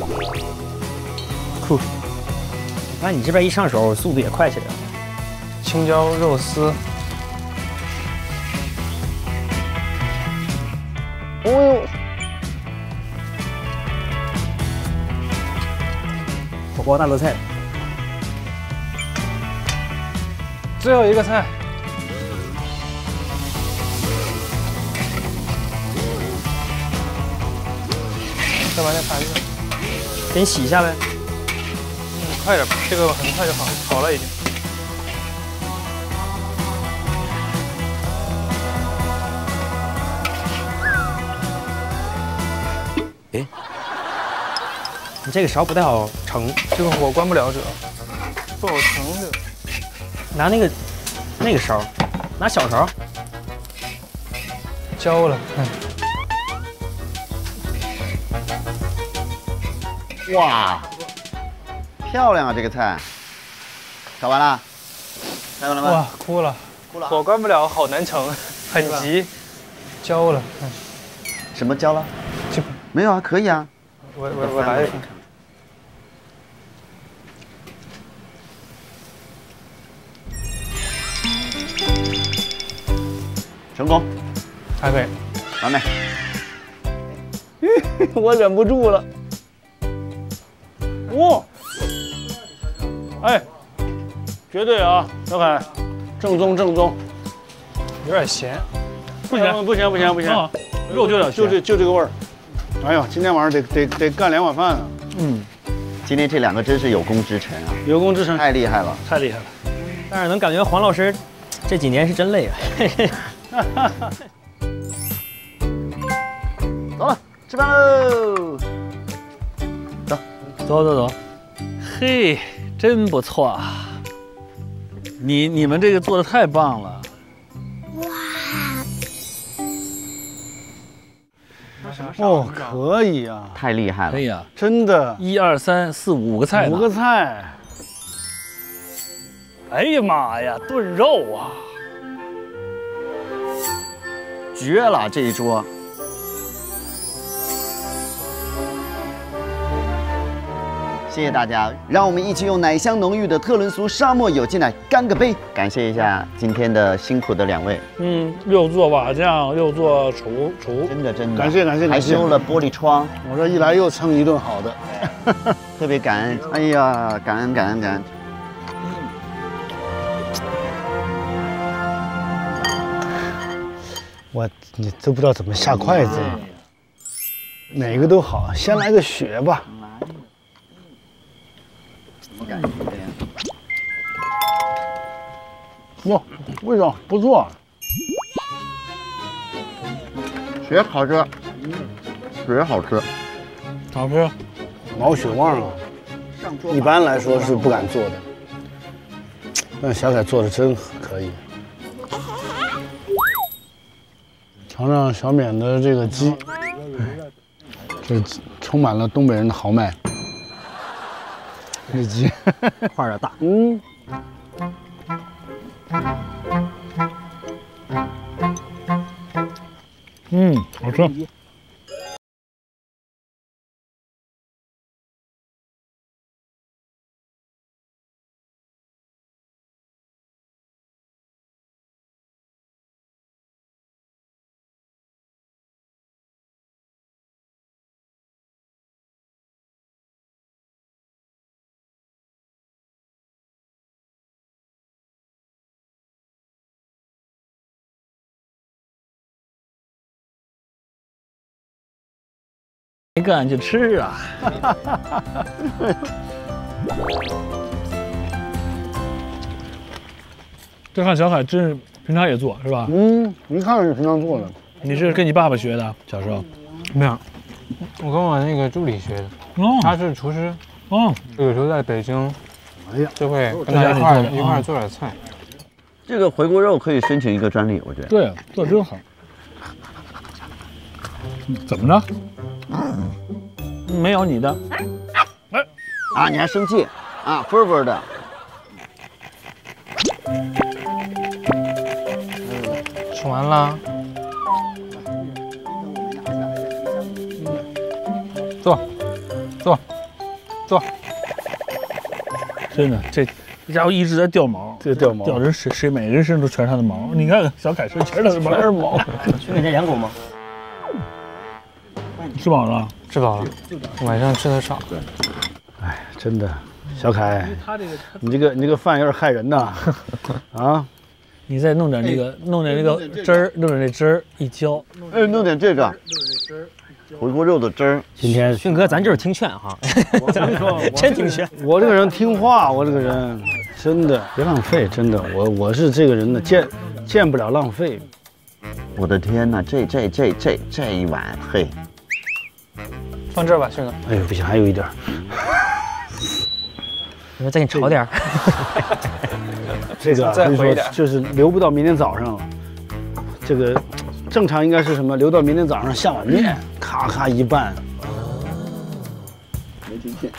酷。我看你这边一上手，速度也快起来了。 青椒肉丝。 哦呦， 火爆大热菜。 最后一个菜。再把那盘子给你洗一下呗。 嗯，快点吧，这个很快就好，好了已经。 哎，你这个勺不太好盛， 这个火关不了，主要不好盛这个。 拿那个那个勺，拿小勺。 焦了，看。 哇，漂亮啊！这个菜，炒完了，看到了吗？ 哇，哭了， 哭了， 火关不了，好难盛，很急，焦了，看。 什么焦了？ 这没有啊，可以啊。 我我我来一个。 成功， 还可以， 完美。 我忍不住了。哇！哎，绝对啊，小凯，正宗正宗， 有点咸， 不行不行不行不行，肉就有点就这就这个味儿。哎呦，今天晚上得得得干两碗饭啊！ 嗯， 今天这两个真是有功之臣啊， 有功之臣， 太厉害了， 太厉害了。 但是能感觉黄老师这几年是真累啊。 走了，吃饭喽！走， 走走走。嘿，真不错啊！你你们这个做的太棒了。 哦，可以啊， 太厉害了， 可以啊， 真的， 一二三四五个菜呢， 五个菜。 哎呀妈呀，炖肉啊！ 绝了这一桌。谢谢大家，让我们一起用奶香浓郁的特仑苏沙漠有机奶干个杯，感谢一下今天的辛苦的两位。 嗯，又做瓦匠，又做厨厨， 真的真的， 感谢感谢还感谢修了玻璃窗， 我这一来又蹭一顿好的， 特别感恩。哎呀，感恩感恩感恩。 我你都不知道怎么下筷子了，哪个都好，先来个血吧。 怎么感觉的呀？ 哇，味道不错， 血好吃，血好吃， 好吃。 毛血旺啊，一般来说是不敢做的，但小凯做的真可以。尝尝小冕的这个鸡，这充满了东北人的豪迈。这鸡块儿有点大， 嗯， 嗯，好吃。没干就吃啊！这看小海真是平常也做是吧？ 嗯，一看是平常做的。 你是跟你爸爸学的？小时候？ 没有，我跟我那个助理学的， 哦， 他是厨师， 哦， 有时候在北京， 哎呀， 就会跟他一块儿一块儿做点菜。 这个回锅肉可以申请一个专利，我觉得。 对，做真好。怎么着？没有你的。 哎，啊，你还生气啊？分分的。 吃完了，坐，坐，坐。 真的，这这家伙一直在掉毛， 这掉毛， 掉人谁谁每个人身上都全是他的毛。你看小凯身全是他的毛，全是毛。 去你家养狗吗？ 吃饱了， 吃饱了，晚上吃的少。 哎，真的，小凯，你这个你这个饭有点害人呐，啊！ 你再弄点那个，弄点那个汁儿，弄点那汁儿一浇， 哎，弄点这个，回锅肉的汁儿。 今天迅哥，咱就是听劝哈，真听劝。 我这个人听话，我这个人真的别浪费，真的，我我是这个人的见见不了浪费。 我的天哪，这这这这这一碗，嘿， 放这儿吧，迅哥。 哎呦，不行，还有一点。 你说再给你炒点儿。 这个再回一点， 就是留不到明天早上。这个正常应该是什么？留到明天早上下碗面，咔咔一拌。 没听见。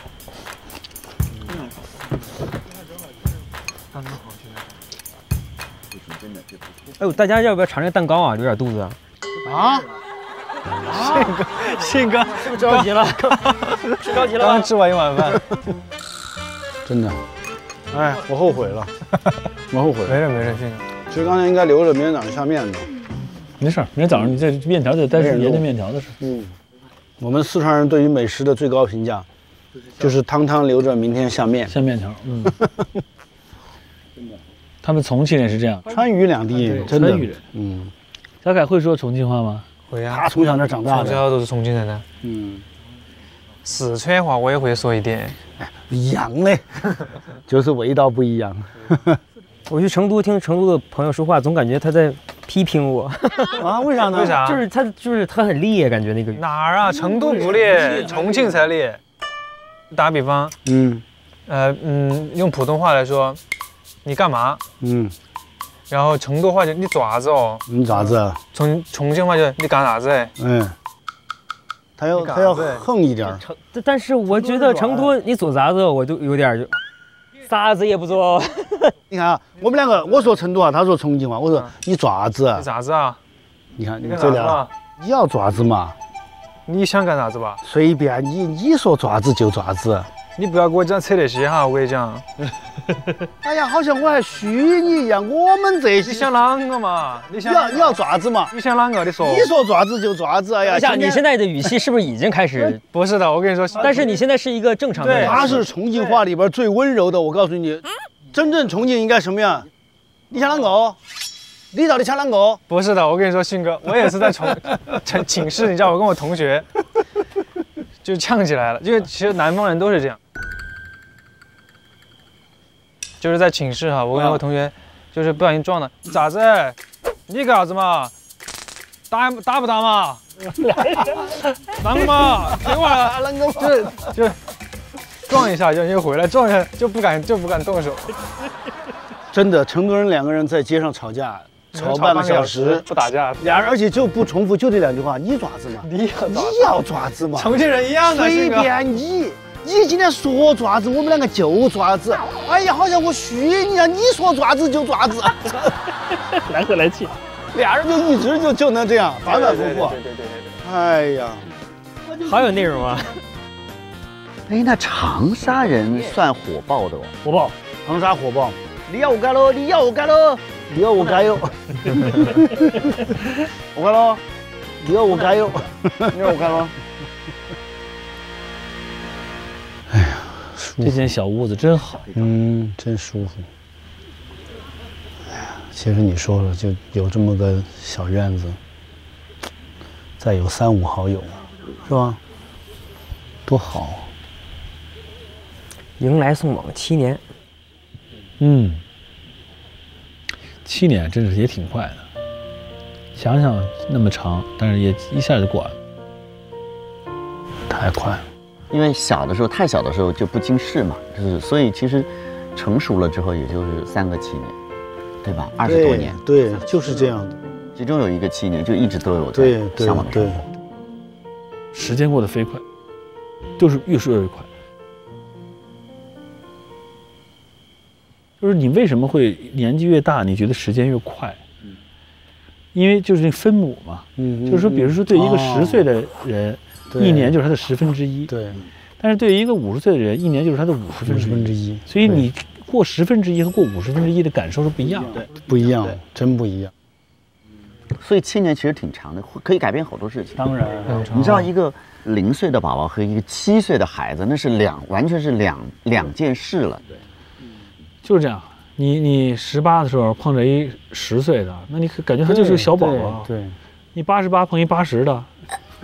哎呦，大家要不要尝这个蛋糕啊？留点肚子。 啊？ 信哥，信哥是不是着急了？吃着急了。 刚吃完一碗饭。 真的，哎，我后悔了，我后悔了。 没事没事，迅哥。 其实刚才应该留着明天早上下面的。 没事儿，明天早上你这面条得单是研究面条的事。 嗯，我们四川人对于美食的最高评价，就是汤汤留着明天下面。 下面条，嗯。他们重庆人是这样， 川渝两地真的。 川渝人， 嗯。 小凯会说重庆话吗？ 会啊， 他从小那长大的， 从小都是重庆人的。 嗯。 四川话我也会说一点。 一样嘞，就是味道不一样。 我去成都听成都的朋友说话，总感觉他在批评我。 啊？为啥呢？ 为啥？ 就是他，就是他很烈，感觉那个哪儿啊？成都不烈，重庆才烈。打比方， 嗯， 呃嗯，用普通话来说，你干嘛？ 嗯， 然后成都话就你爪子哦。 你爪子？ 重重庆话就你干啥子？ 嗯。他要他要横一点。 但是我觉得成都你做啥子，我就有点就啥子也不做。 你看啊，我们两个，我说成都话，他说重庆话，我说你爪子？ 你啥子啊？ 你看你干你这俩啥子嘛？， 你要爪子嘛， 你想干啥子吧？ 随便你，你说爪子就爪子。 你不要给我讲扯那些哈，我跟你讲。 哎呀，好像我还虚你一样，我们这些你想啷个嘛？你想要要爪子嘛？ 你想啷个？你说。 你说爪子就爪子，哎呀， 等一下， 今天你现在的语气是不是已经开始？ 不是的，我跟你说。 但是你现在是一个正常的人。 他是重庆话里边最温柔的，我告诉你，真正重庆应该什么样？你想啷个？你到底想啷个？ 不是的，我跟你说，信哥，我也是在重寝寝室，你知道，我跟我同学就呛起来了，因为其实南方人都是这样，就是在寝室哈，我跟我同学就是不小心撞了，咋子？你干啥子嘛？打打不打嘛？啷个嘛？给我啷个嘛？就就撞一下就又回来，撞一下就不敢就不敢动手。 真的，成都人两个人在街上吵架，吵半个小时不打架， 俩人而且就不重复，就这两句话，你爪子嘛， 你要你要爪子嘛， 重庆人一样的， 随便你。你今天说爪子，我们两个就爪子。哎呀，好像我虚你啊！你说爪子就爪子， 来和来气， 俩人就一直就就能这样反反复复。 对对对对对。 哎呀， 好有内容啊！ 哎，那长沙人算火爆的哦。 火爆，长沙火爆。 你要我干喽！你要我干喽！ 你要我干哟！我干喽！你要我干哟！ 你要我干喽！ 哎呀， 这间小屋子真好。 嗯，真舒服。哎呀，其实你说了，就有这么个小院子，再有三五好友，是吧？多好！ 迎来送往七年， 嗯，七年真是也挺快的。想想那么长，但是也一下就过了， 太快了。 因为小的时候太小的时候就不经事嘛，就是所以其实成熟了之后也就是三个七年，对吧？二十多年， 对，对就是这样的。 其中有一个七年就一直都有在对对向往的生活。 时间过得飞快，就是越说越快。就是你为什么会年纪越大，你觉得时间越快？因为就是那分母嘛， 嗯， 就是说，比如说对一个十岁的人，一年就是他的十分之一， 对。 但是对于一个五十岁的人，一年就是他的五十分十分之一。 所以你过十分之一和过五十分之一的感受是不一样的， 不一样，真不一样。 所以七年其实挺长的，可以改变好多事情。 当然， 你知道一个零岁的宝宝和一个七岁的孩子，那是两完全是两两件事了。 就是这样。你你十八的时候碰着一十岁的，那你感觉他就是个小宝宝。 对， 你八十八碰一八十的，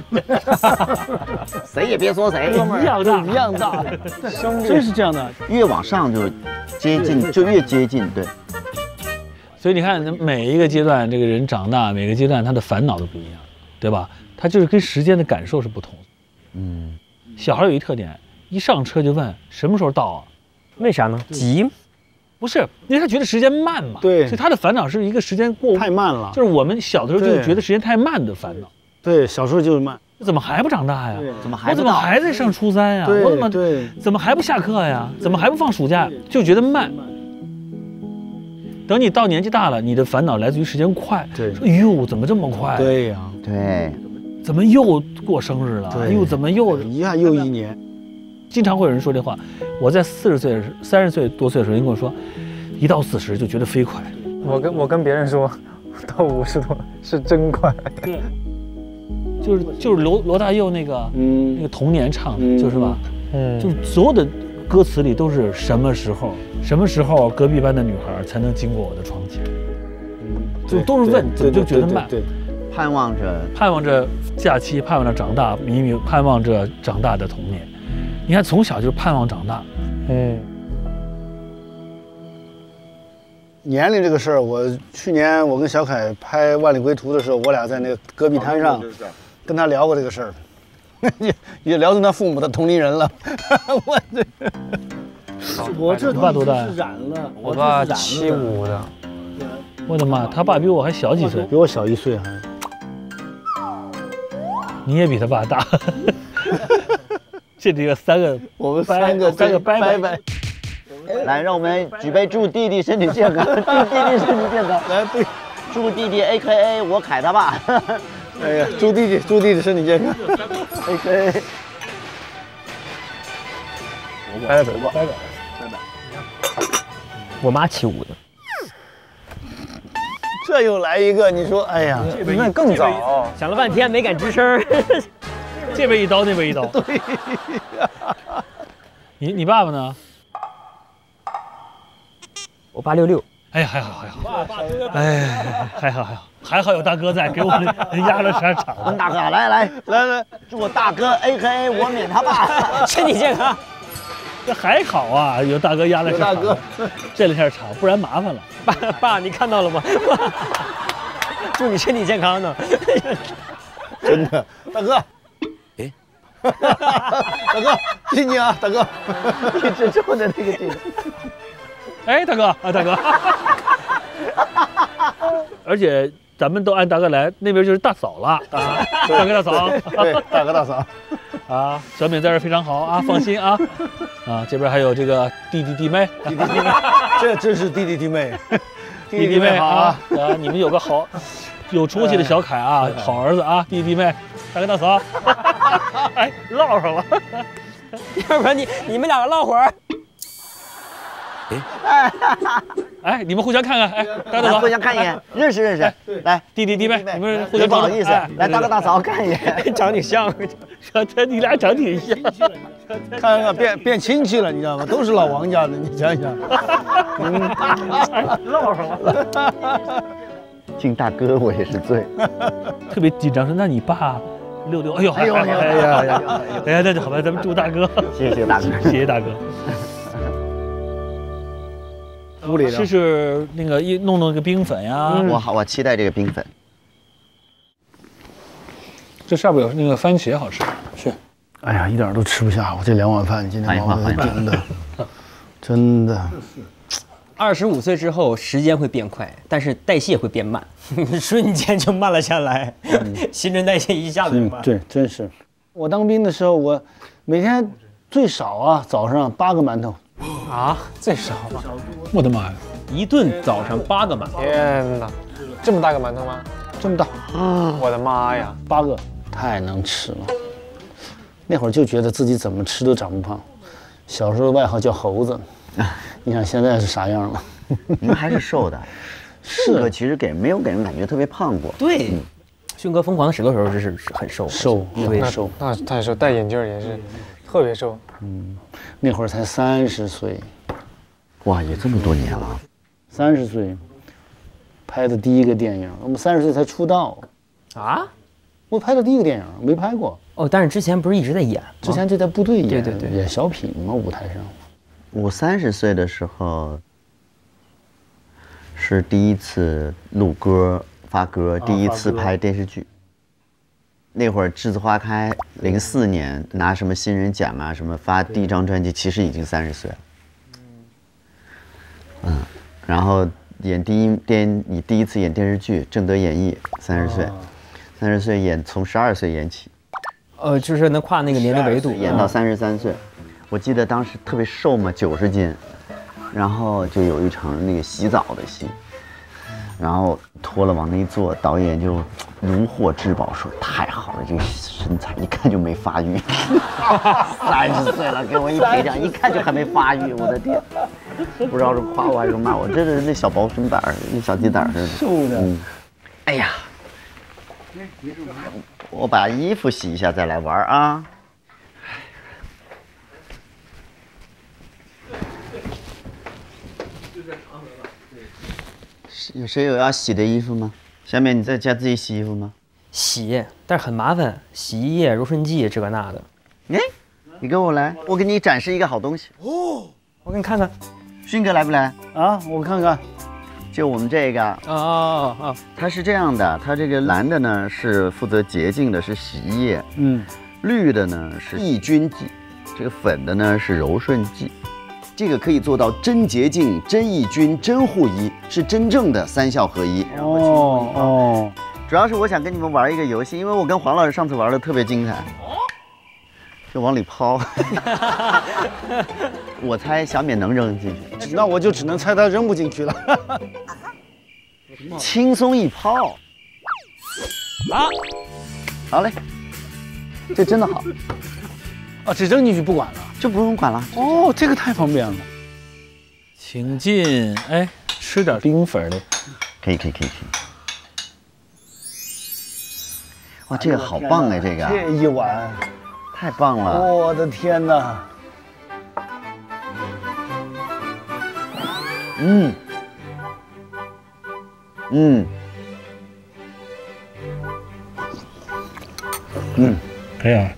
谁也别说谁， 一样大， 一样大，兄弟，真是这样的。 越往上就接近，就越接近，对。 所以你看，每一个阶段，这个人长大，每个阶段他的烦恼都不一样，对吧？他就是跟时间的感受是不同的。 嗯， 小孩有一特点，一上车就问什么时候到啊？ 为啥呢？急？ 不是，因为他觉得时间慢嘛。 对， 所以他的烦恼是一个时间过太慢了。 就是我们小的时候就觉得时间太慢的烦恼。 对，小时候就是慢。 怎么还不长大呀？ 怎么还我怎么还在上初三呀？我怎么怎么还不下课呀？怎么还不放暑假？就觉得慢。等你到年纪大了，你的烦恼来自于时间快。 对， 哎呦，怎么这么快？ 对呀， 对， 怎么又过生日了？哎呦，怎么又一下又一年？ 经常会有人说这话。我在四十岁、三十岁多岁的时候，人跟我说，一到四十就觉得飞快。 我跟我跟别人说，到五十多是真快。 对，就是就是罗罗大佑那个嗯那个童年唱的，嗯、就是吧？嗯，就是所有的歌词里都是什么时候什么时候隔壁班的女孩才能经过我的窗前，嗯，就都是问，怎么就觉得慢？ 对，盼望着盼望着假期，盼望着长大，迷迷盼望着长大的童年。你看，从小就盼望长大。 嗯。年龄这个事儿，我去年我跟小凯拍《万里归途》的时候，我俩在那个戈壁滩上跟他聊过这个事儿，也也聊成他父母的同龄人了。我这，我这你爸多大？ 染了， 我爸七五的。 我的妈，他爸比我还小几岁， 比我小一岁还。 你也比他爸大。这里有三个， 我们三个三个拜拜。 来，让我们举杯祝弟弟身体健康，祝弟弟身体健康。 来，对， 祝弟弟 A K A 我凯他爸。 哎呀，祝弟弟，祝弟弟身体健康。 A K A。 拜拜拜拜。 我妈起舞的。 这又来一个，你说，哎呀，你们更早， 想了半天没敢吱声。 这边一刀，那边一刀。 对。 你你爸爸呢？ 我八六六。 哎呀，还好还好。哎，还好还好，还好有大哥在，给我们压了场场。 问大哥，来来来来，祝我大哥 A K A 我免他爸身体健康。 这还好啊，有大哥压了场，大哥这了下场，不然麻烦了。 爸爸，你看到了吗？祝你身体健康呢。 真的，大哥。哎，大哥，敬你啊，大哥， 一直冲着那个镜头。 哎，大哥啊，大哥。而且咱们都按大哥来，那边就是大嫂了，大嫂，大哥大嫂， 对，大哥大嫂。 啊，小敏在这非常好啊，放心啊。啊，这边还有这个弟弟弟妹， 弟弟弟妹，这真是弟弟弟妹， 弟弟弟妹好啊！啊，你们有个好有出息的小凯啊，好儿子啊，弟弟弟妹，大哥大嫂，哎，唠上了。 要不然你你们两个唠会儿。 哎，哎，你们互相看看，哎，大哥大嫂， 互相看一眼，认识认识。来， 弟弟弟妹，你们互相不好意思，来大哥大嫂看一眼， 长挺像， 这你俩长挺像。 看看变变亲戚了，你知道吗？都是老王家的，你想想。 唠上了。 敬大哥我也是醉， 特别紧张说，那你爸六六，哎呦， 哎呦，哎呀哎呀，哎呀，那就好吧，咱们祝大哥， 谢谢大哥， 谢谢大哥。 屋里试试那个一弄弄个冰粉呀， 我好，我期待这个冰粉。 这上面有那个番茄好吃，是。 哎呀，一点都吃不下，我这两碗饭今天忙得真的，真的。 二十五岁之后，时间会变快，但是代谢会变慢，瞬间就慢了下来，嗯、新陈代谢一下子就慢。 对，真是。我当兵的时候，我每天最少啊，早上八个馒头。 啊，最少吧？ 我的妈呀！ 一顿早上八个馒头！ 天哪，这么大个馒头吗？ 这么大啊！我的妈呀， 八个太能吃了。那会儿就觉得自己怎么吃都长不胖，小时候外号叫猴子，你想现在是啥样了？ 你们还是瘦的，是个其实给没有给人感觉特别胖过。 对，迅哥疯狂的石头时候是是很瘦， 瘦特别瘦， 那太瘦，戴眼镜也是特别瘦。 嗯，那会儿才三十岁， 哇，也这么多年了。 三十岁拍的第一个电影，我们三十岁才出道啊。 我拍的第一个电影没拍过哦，但是之前不是一直在演？ 之前就在部队演， 对对对， 演小品嘛，舞台上。 我三十岁的时候是第一次录歌发歌，第一次拍电视剧。那会儿《栀子花开》零四年拿什么新人奖啊，什么发第一张专辑，其实已经三十岁了。嗯，然后演第一电，你第一次演电视剧《正德演义》，三十岁。三十岁演从十二岁演起， 呃，就是能跨那个年龄维度， 演到三十三岁。我记得当时特别瘦嘛，九十斤，然后就有一场那个洗澡的戏，然后脱了往那一坐，导演就如获至宝，说太好了，这个身材一看就没发育。三十岁了，给我一培养，一看就还没发育，我的天！不知道是夸我还是骂我，真的是那小薄身板儿，那小鸡蛋似的， 瘦的。 嗯，哎呀。我把衣服洗一下再来玩啊！有谁有要洗的衣服吗？小美，你在家自己洗衣服吗？ 洗，但是很麻烦，洗衣液、柔顺剂这个那的。 哎，你跟我来，我给你展示一个好东西。 哦，我给你看看。 勋哥来不来？ 啊，我看看。 就我们这个啊啊啊！ 它是这样的，它这个蓝的呢是负责洁净的，是洗衣液， 嗯， 绿的呢是抑菌剂，这个粉的呢是柔顺剂，这个可以做到真洁净、真抑菌、真护衣，是真正的三效合一。 哦哦， 主要是我想跟你们玩一个游戏，因为我跟黄老师上次玩的特别精彩，就往里抛。我猜小冕能扔进去， 那我就只能猜他扔不进去了。 轻松一抛。 啊， 好嘞，这真的好。 哦，只扔进去不管了， 就不用管了。 哦，这个太方便了。请进，哎，吃点冰粉的。 可以可以可以可以。哇，这个好棒哎，这个。 这一碗， 太棒了！ 我的天哪！ 嗯。嗯。嗯， 可以啊。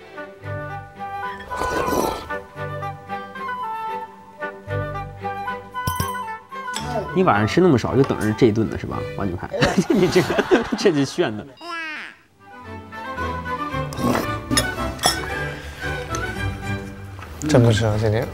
你晚上吃那么少，就等着这一顿呢是吧？王俊凯，你这个这就炫的。 真不吃啊，今天。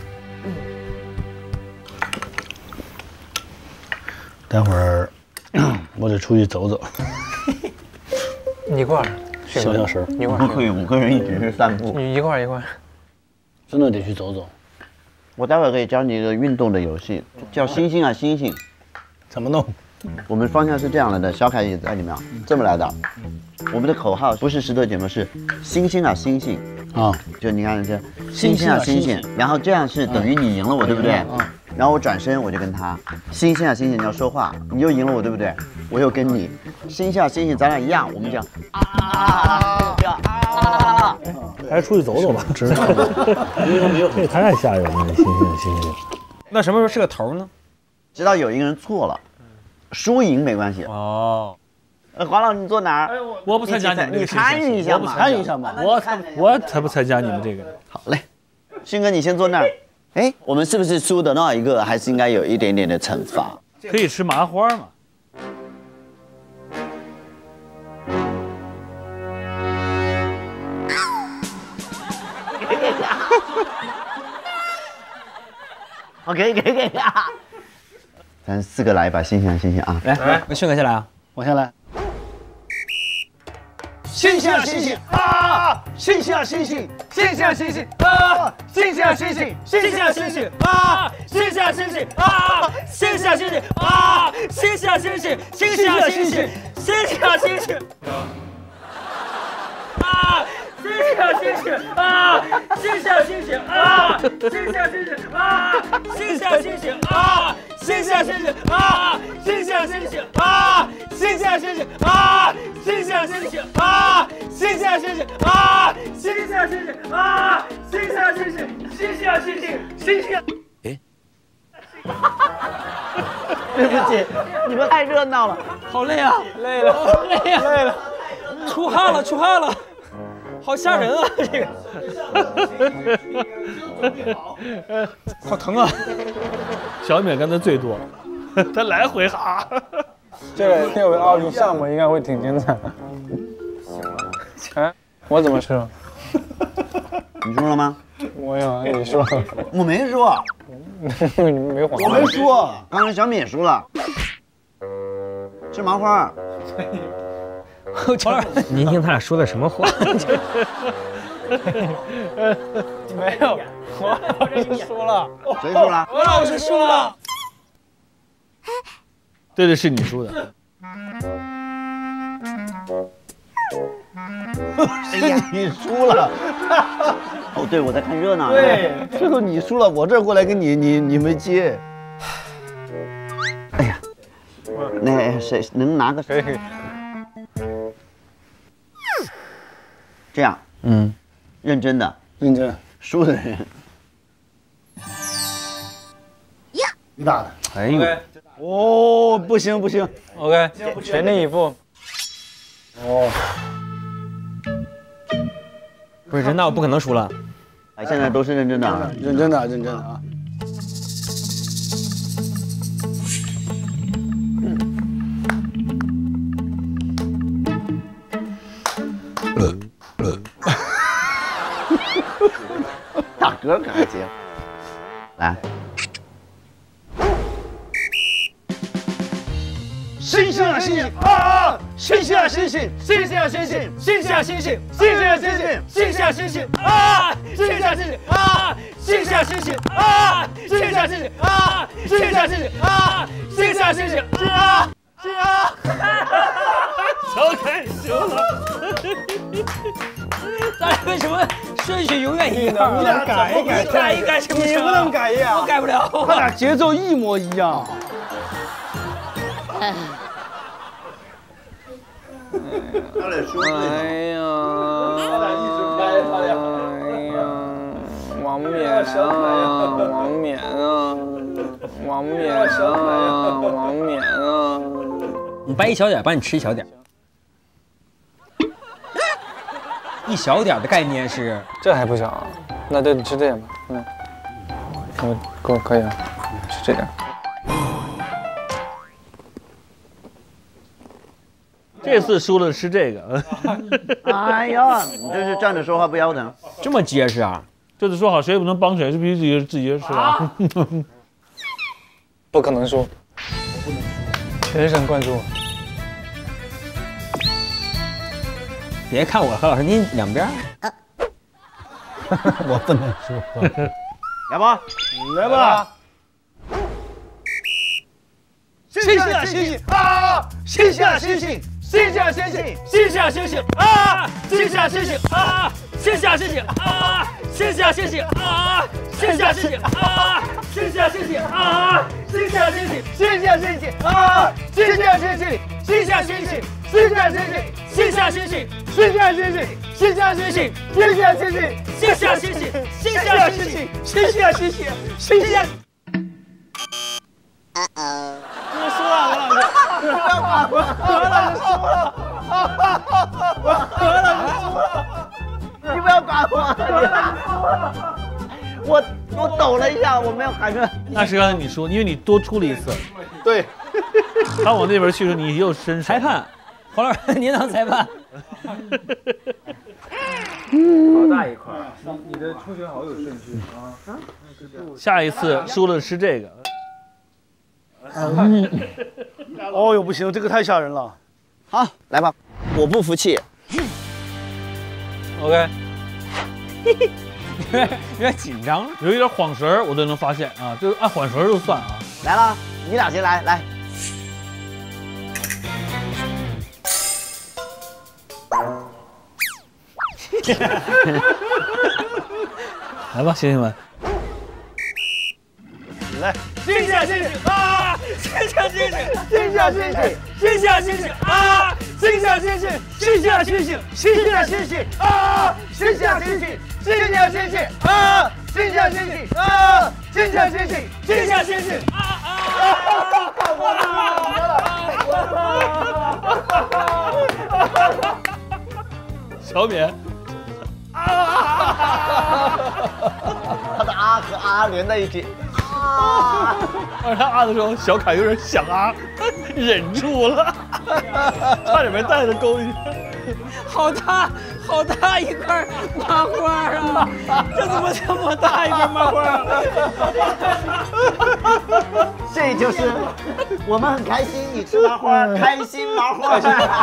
待会儿我得出去走走。 一块儿， 小小时， 一块儿。 不可以，五个人一直是散步。 你一块儿一块儿。 真的得去走走。 我待会儿可以教你一个运动的游戏，叫星星啊星星。 怎么弄？ 我们方向是这样来的，小凯也在里面，这么来的。我们的口号不是石头剪刀，是星星啊星星啊， 就你看这星星啊星星，然后这样是等于你赢了我，对不对？然后我转身我就跟他星星啊星星，你要说话，你又赢了我，对不对？我又跟你星星啊星星，咱俩一样，我们这样啊，这样啊， 还是出去走走吧，知道吗？这太吓人了，星星啊星星。 那什么时候是个头呢？ 直到有一个人错了，输赢没关系哦。 呃，黄老师你坐哪儿？ 我不参加你们这个， 你参与一下嘛， 参与一下嘛，我才我才不参加你们这个。 好嘞，勋哥你先坐那儿。哎，我们是不是输的那一个还是应该有一点点的惩罚？ 可以吃麻花嘛？ 好，可以可以可以啊！咱四个来一把，星星啊星星啊！ 来来，那迅哥先来啊， 我先来。 星星啊星星啊，星星啊星星，星星啊星星啊，星星啊星星，星星啊星星啊，星星啊星星啊，星星啊星星啊，星星啊星星，星星啊星星，星星啊星星啊，星星啊星星啊，星星啊星星啊，星星啊星星啊，星星啊星星啊，星星啊星星啊，星星啊星星啊，星星啊星星啊，星星啊星星啊，星星啊星星啊，星星啊星星啊，星星啊星星，星星啊星星，星星啊。 哎，对不起，你们太热闹了， 好累啊， 累了， 累呀， 累了， 出汗了，出汗了。好吓人啊！这个，好疼啊！ 小米刚才最多，他来回哈。 这个这个奥运项目应该会挺精彩的。哎，我怎么吃了？ 你输了吗？ 我有，你输了。 我没输。 你没黄。 我没输，刚才小米也输了。吃麻花。 您听他俩说的什么话？ 没有，我老师输了。 谁输了？ 我老师输了。 对对，是你输的。 是你输了。哦，对，我在看热闹。 对，最后你输了，我这儿过来跟你，你你没接。 哎呀，那谁能拿个？ 可以可以。 这样， 嗯， 认真的， 认真， 输的人， 呀，你打的， 哎呦， 哦，不行不行 ，OK， 全力以赴。 哦， 不是人，那我不可能输了。 哎，现在都是认真的啊， 认真的，认真的啊。 打嗝可还行，来。 星星啊星星啊，星星啊星星，星星啊星星，星星啊星星，星星啊星星，星星啊星星啊，星星啊星星啊，星星啊星星啊，星星啊星星啊，星星啊星星啊，星星啊星星啊， 进啊！ 小凯输了。 咱俩为什么顺序永远一样？ 你俩改一改， 改一改行不行？ 你不能改呀， 我改不了。 他俩节奏一模一样。 他俩说哎呀， 他俩一直拍，他俩。 哎呀，王冕啊，王冕啊，王冕啊，王冕啊！你掰一小点，帮你吃一小点。一小点的概念是， 这还不小啊？那对，你吃这点吧。嗯，我给我可以啊，吃这点。 这次输了吃这个。 哎呀，你这是站着说话不腰疼， 这么结实啊！ 这次说好谁也不能帮谁，是必须自己自己吃啊。 不可能输，全神贯注。 别看我何老师，你两边。 我不能输。 来吧， 来吧。星星啊星星啊！星星啊星星！星星啊星星！ 星星啊星星啊！星星啊星星啊！星星啊星星啊！星星啊星星啊！星星啊星星啊！星星啊星星啊！星星啊星星！ 星星啊星星啊！星星啊星星！星星啊星星！星星啊星星！ 星星啊星星！ 星星啊星星！星星啊星星！星星啊星星！ 星星啊星星！星星啊星星！ 星星啊星星！星星啊！你输了，何老师！何老师输了！何老师输了！ 你不要管我，我我抖了一下，我没有喊着。 那是刚才你输，因为你多出了一次。 对， 他往那边去的时候，你又伸手。 裁判，黄老师，您当裁判。 好大一块，你的出拳好有顺序啊！ 下一次输了吃这个。 哦呦，不行，这个太吓人了。 好，来吧，我不服气。 OK， 有点有点紧张， 有一点晃神儿，我都能发现啊，就是按晃神儿就算啊。 来了，你俩先来，来。 来吧，星星们。 来， 星星啊星星啊！星星啊星星！ 星星啊星星！ 星星啊星星啊！ 星星啊星星！星星啊星星！星星啊星星！啊！星星啊星星！星星啊星星！啊！星星啊星星！啊！星星啊星星！ 星星啊星星！啊啊！ 小冕。 他的啊和啊连在一起。 啊！而他啊的时候，小凯有点想啊，忍住了，差点没带着勾进去。 好大，好大一块麻花啊！这怎么这么大一块麻花啊？ 这就是我们很开心，你吃麻花，开心麻花。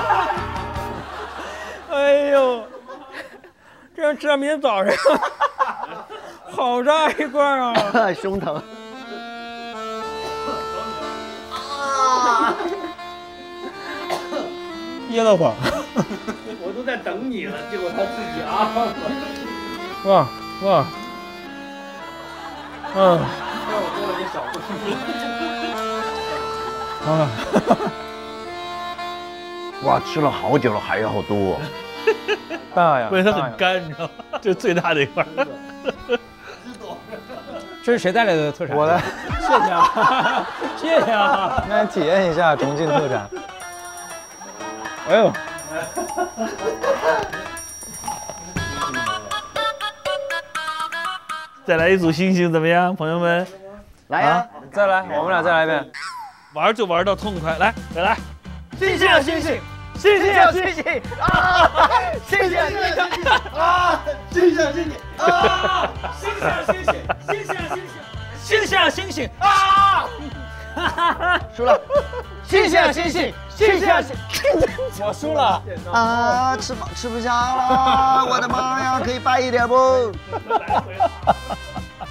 哎呦，这样吃到明天早上，好大一块啊！ 胸疼。 噎得慌。 我都在等你了，结果他自己啊！ 哇哇，嗯， 让我多了点小东西。 啊， 哇，吃了好久了，还有好多。 大呀！ 因为它很干，你知道吗？这是最大的一块。 这是谁带来的特产？ 我的， 谢谢啊，谢谢啊！ 那体验一下重庆特产。哎呦！ 再来一组星星怎么样，朋友们？ 来呀， 再来，我们俩再来一遍。 玩就玩到痛快，来，再来。 星星啊星星！星星啊星星！啊！星星啊星星！啊！星星啊星星！啊！ 星星啊星星！星星啊星星！星星啊星星！啊！ 输了。 星星啊星星！星星啊星！ 我输了啊！吃不吃不下了，我的妈呀！可以掰一点不？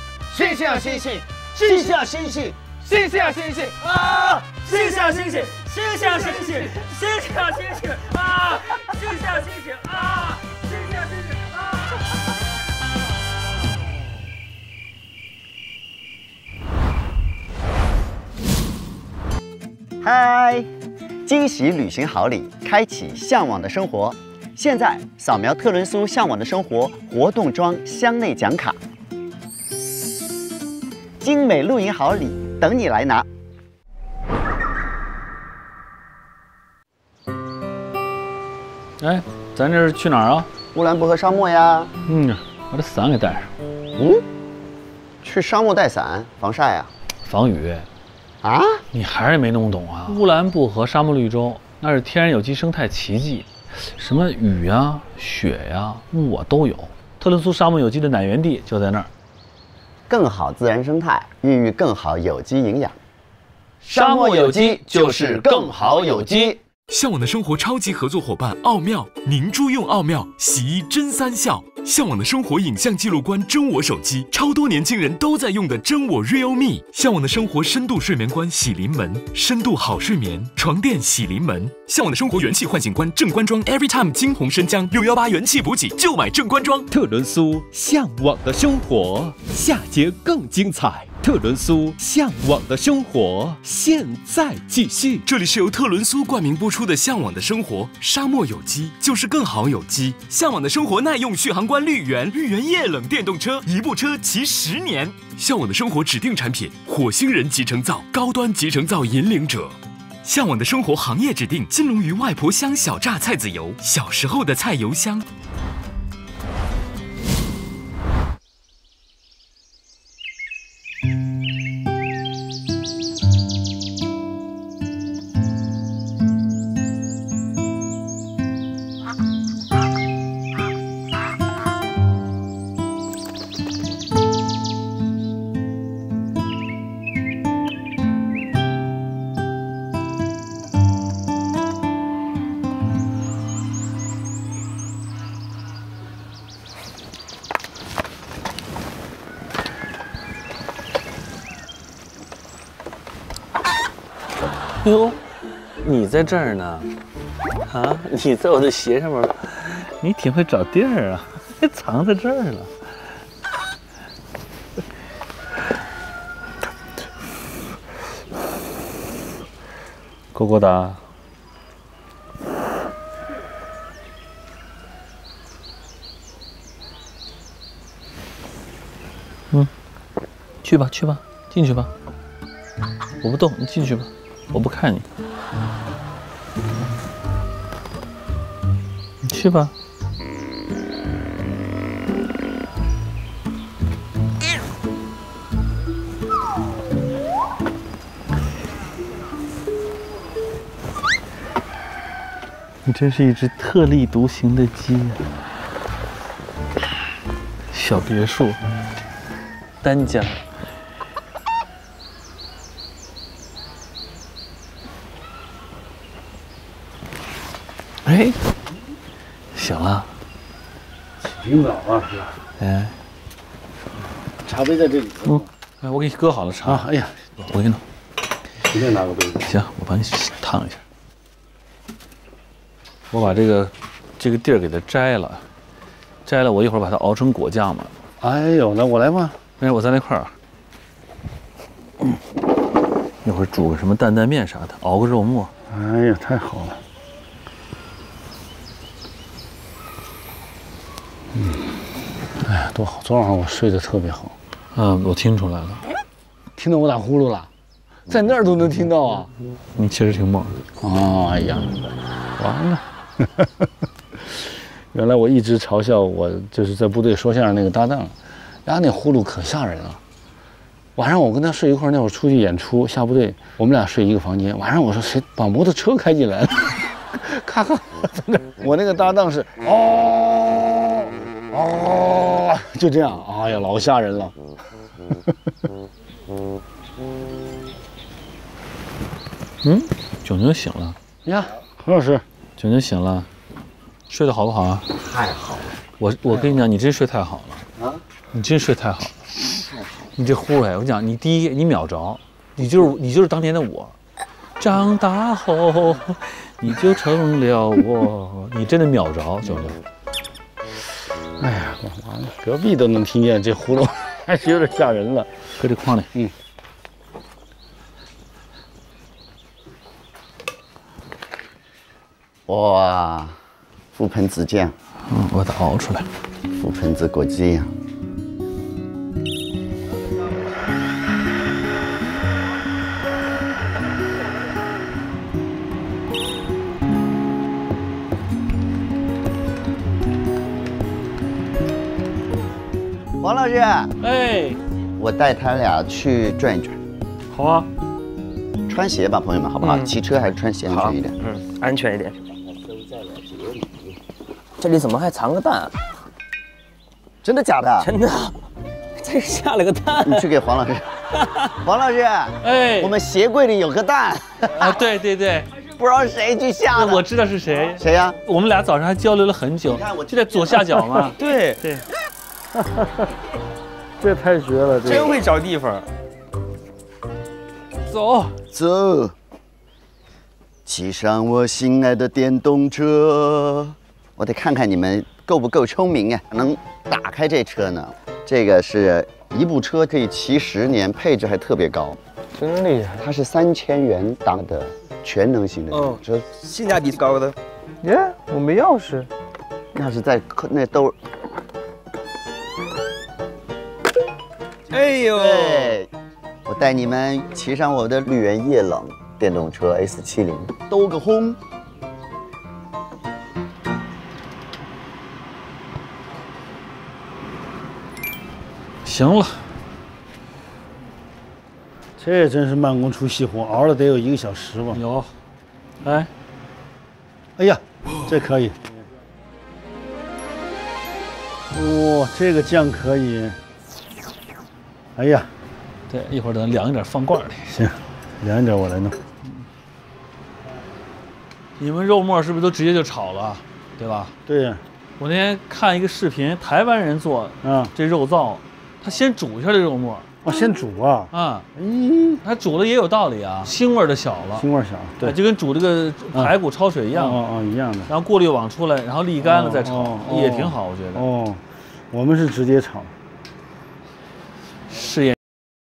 星星啊星星！星星啊星星！星星啊星星！啊！ 星星啊星星！ 星星星星星星星星啊，星星星星啊，星星星星啊。 嗨，惊喜旅行好礼，开启向往的生活。现在扫描特仑苏向往的生活活动装箱内奖卡，精美露营好礼等你来拿。 哎，咱这是去哪儿啊？ 乌兰布和沙漠呀。 嗯，把这伞给带上。 嗯，去沙漠带伞防晒呀？ 防雨。 啊？ 你还是没弄懂啊！乌兰布和沙漠绿洲那是天然有机生态奇迹，什么雨呀、雪呀、雾啊都有。特仑苏沙漠有机的奶源地就在那儿。 更好自然生态，孕育更好有机营养。 沙漠有机就是更好有机。向往的生活超级合作伙伴奥妙，凝珠用奥妙洗衣真三效。向往的生活影像记录观真我手机，超多年轻人都在用的真我 Realme。向往的生活深度睡眠观洗临门，深度好睡眠床垫洗临门。向往的生活元气唤醒观正官庄 Everytime 金红生姜六一八元气补给就买正官庄。 特仑苏向往的生活，下节更精彩。特仑苏向往的生活，现在继续。 这里是由特仑苏冠名播出的《向往的生活》，沙漠有机就是更好有机。向往的生活耐用续航观绿源，绿源液冷电动车，一部车骑十年。向往的生活指定产品，火星人集成灶，高端集成灶引领者。向往的生活行业指定，金龙鱼外婆香小榨菜籽油，小时候的菜油香。 哎呦，你在这儿呢？啊，你在我的鞋上面，你挺会找地儿啊，还藏在这儿了。勾勾哒。嗯，去吧，去吧，进去吧。我不动，你进去吧。我不看你，你去吧。你真是一只特立独行的鸡呀！小别墅，单间。哎，醒了， 挺早啊，是吧？ 哎， 茶杯在这里。 嗯，哎，我给你搁好了茶。 啊，哎呀， 我给你弄。 随便拿个杯子。 行，我帮你烫一下。我把这个这个地儿给它摘了，摘了，我一会儿把它熬成果酱嘛。 哎呦，那我来吧。 哎，我在那块儿。嗯，一会儿煮个什么担担面啥的，熬个肉末。 哎呀，太好了。嗯，哎呀，多好！昨晚上我睡得特别好。 嗯，我听出来了， 听到我打呼噜了，在那儿都能听到啊！ 你确实挺猛。 哦，哎呀，完了！原来我一直嘲笑我就是在部队说相声那个搭档，呀，那呼噜可吓人了。晚上我跟他睡一块儿，那会儿出去演出下部队，我们俩睡一个房间。晚上我说谁把摩托车开进来了？咔咔，我那个搭档是哦。哦，就这样，哎呀，老吓人了。 嗯，炯炯醒了呀，何老师， 炯炯醒了，睡得好不好啊？ 太好了！ 我我跟你讲，你真睡太好了啊！ 你真睡太好了， 太好了！ 你这呼哎，我讲你第一你秒着，你就是你就是当年的我， 长大后你就成了我，你真的秒着，九九。 哎呀，完了，隔壁都能听见这呼噜，还是有点吓人了。 搁这筐里， 嗯。 哇，覆盆子酱， 嗯，我得熬出来。 覆盆子果汁呀。王老师， 哎， 我带他俩去转一转。 好啊， 穿鞋吧，朋友们，好不好？ 嗯骑车还是穿鞋安全一点。 嗯，安全一点。这里怎么还藏个蛋啊？ 真的假的？ 真的，这下了个蛋。 你去给黄老师。黄老师， 哎， 我们鞋柜里有个蛋。 啊，对对对， 不知道谁去下的。 我知道是谁。 谁呀？ 我们俩早上还交流了很久。就在左下角嘛。 对对。 这太绝了，这真会找地方。 走走，骑上我心爱的电动车。我得看看你们够不够聪明呀，能打开这车呢。这个是一部车可以骑十年，配置还特别高， 真厉害。 它是三千元档的全能型的嗯， 车， 性价比高的。 耶，我没钥匙。 那是在那兜。 哎呦， 对，我带你们骑上我的绿源液冷电动车 S 七零，兜个轰。 行了， 这真是慢工出细活，熬了得有一个小时吧。 有，哎， 哎呀，这可以。哇，这个酱可以。哎呀， 对，一会儿等它凉一点放罐里。 行，凉一点我来弄。 你们肉末是不是都直接就炒了，对吧？ 对呀。 我那天看一个视频，台湾人做啊这肉燥，他先煮一下这肉末。 哦，先煮啊。 啊， 嗯， 他煮了也有道理啊，腥味儿就小了。 腥味儿小，对， 就跟煮这个排骨焯水一样。 哦哦，一样的。 然后过滤网出来，然后沥干了再炒，也挺好，我觉得。 哦，我们是直接炒。 试验。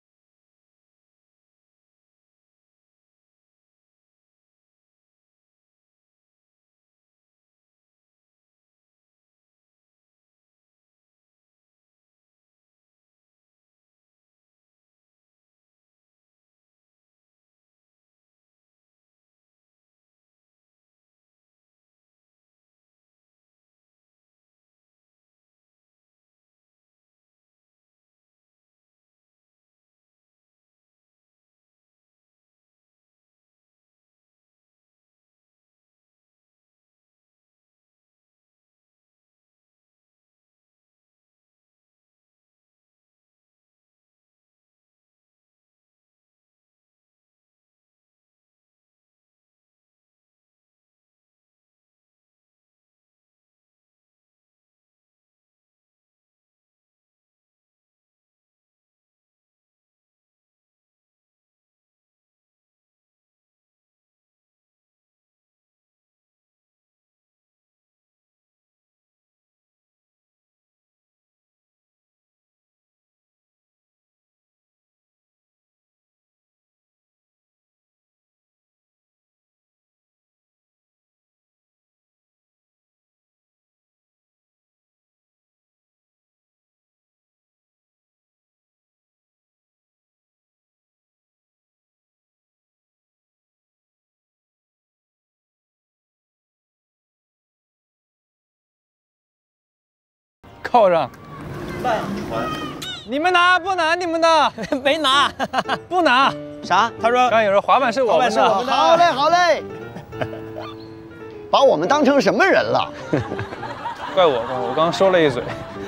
靠上。烂船。你们拿不拿？你们的没拿， 不拿。 啥？ 他说刚有人滑板是我们的。 好嘞，好嘞。把我们当成什么人了？ 怪我，怪我，我刚说了一嘴。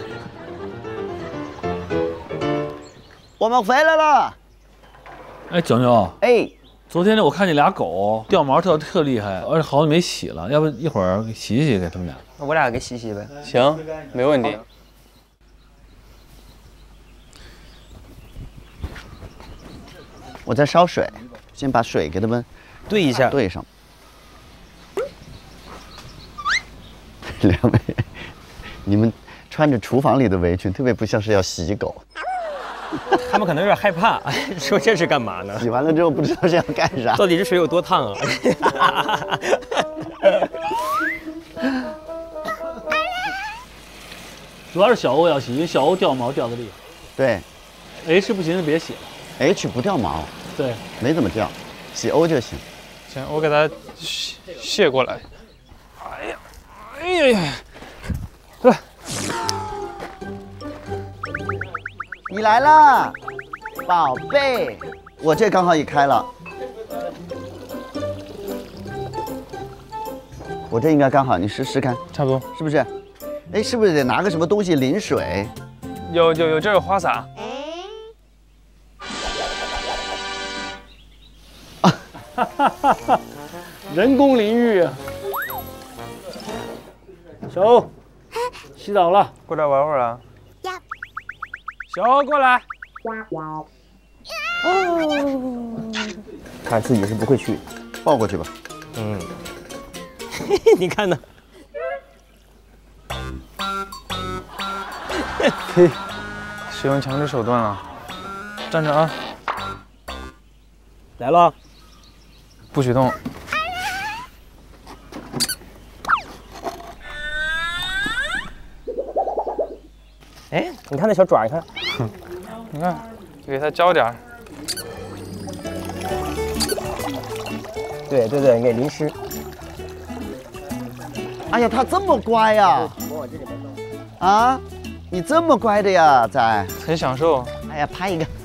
我们回来了。 哎，九九。 哎。 昨天呢，我看见俩狗掉毛掉特厉害，而且好久没洗了，要不一会儿洗洗给他们俩。 我俩给洗洗呗。 行，没问题。 我在烧水，先把水给他们对一下， 对上。两位，你们穿着厨房里的围裙，特别不像是要洗狗。 他们可能有点害怕，说这是干嘛呢？ 洗完了之后不知道是要干啥。 到底这水有多烫啊？ 主要是小欧要洗，因为小欧掉毛掉的厉害。 对 ，H 不行就别洗了。 H 不掉毛， 对， 没怎么掉，洗 O 就行。 行，我给它卸卸过来。哎呀，哎呀呀，来， 你来啦，宝贝，我这刚好也开了，我这应该刚好，你试试看， 差不多， 是不是？哎，是不是得拿个什么东西淋水？ 有有有，这有花洒。 人工淋浴。小欧，洗澡了， 过来玩会儿啊。小欧过来。 他自己是不会去， 抱过去吧。 嗯，你看呢？ 嘿，使用强制手段了，站着啊！ 来了， 不许动。 哎，你看那小爪，你看， 你看，给它浇点儿。 对对对，给淋湿。 哎呀，它这么乖呀！啊，你这么乖的呀，仔。 很享受。 哎呀，拍一个。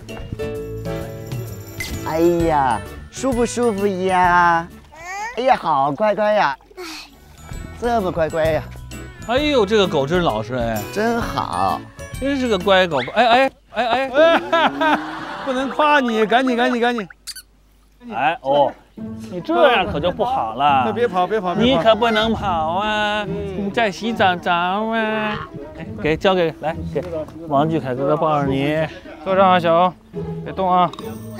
哎呀，舒不舒服呀？哎呀，好乖乖呀！这么乖乖呀！ 哎呦，这个狗真老实哎， 真好， 真是个乖狗狗。哎哎哎哎哎，不能夸你，赶紧赶紧赶紧。 哎哦，你这样可就不好了。 那别跑别跑，别跑你可不能跑啊！你在洗澡澡啊！哎，给交给来给王俊凯哥哥抱着你， 坐上啊，小欧，别动啊。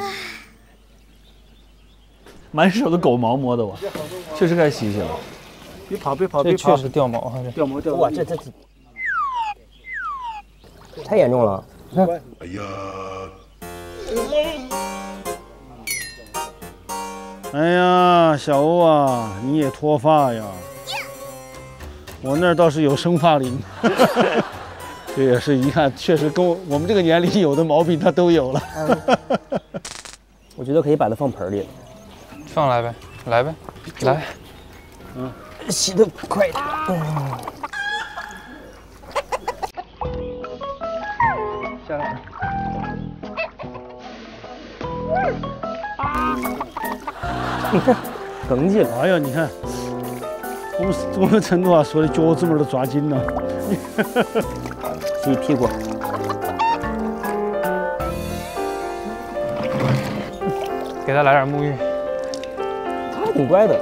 满手的狗毛摸的我，确实该洗洗了。 别跑别跑这别跑， 确实掉毛啊！这掉毛掉毛。 哇，这这这太严重了。 哎呀！哎呀，小欧啊，你也脱发呀？我那儿倒是有生发灵，这也是一看，确实跟我我们这个年龄有的毛病他都有了。 我觉得可以把它放盆里， 放来呗，来呗，来。 嗯，洗得快一点。嗯。 下来。 你看，梗紧了。 哎呀，你看，我们我们成都话说的脚趾门都抓紧了。 洗屁股。 给他来点沐浴。 他还挺乖的。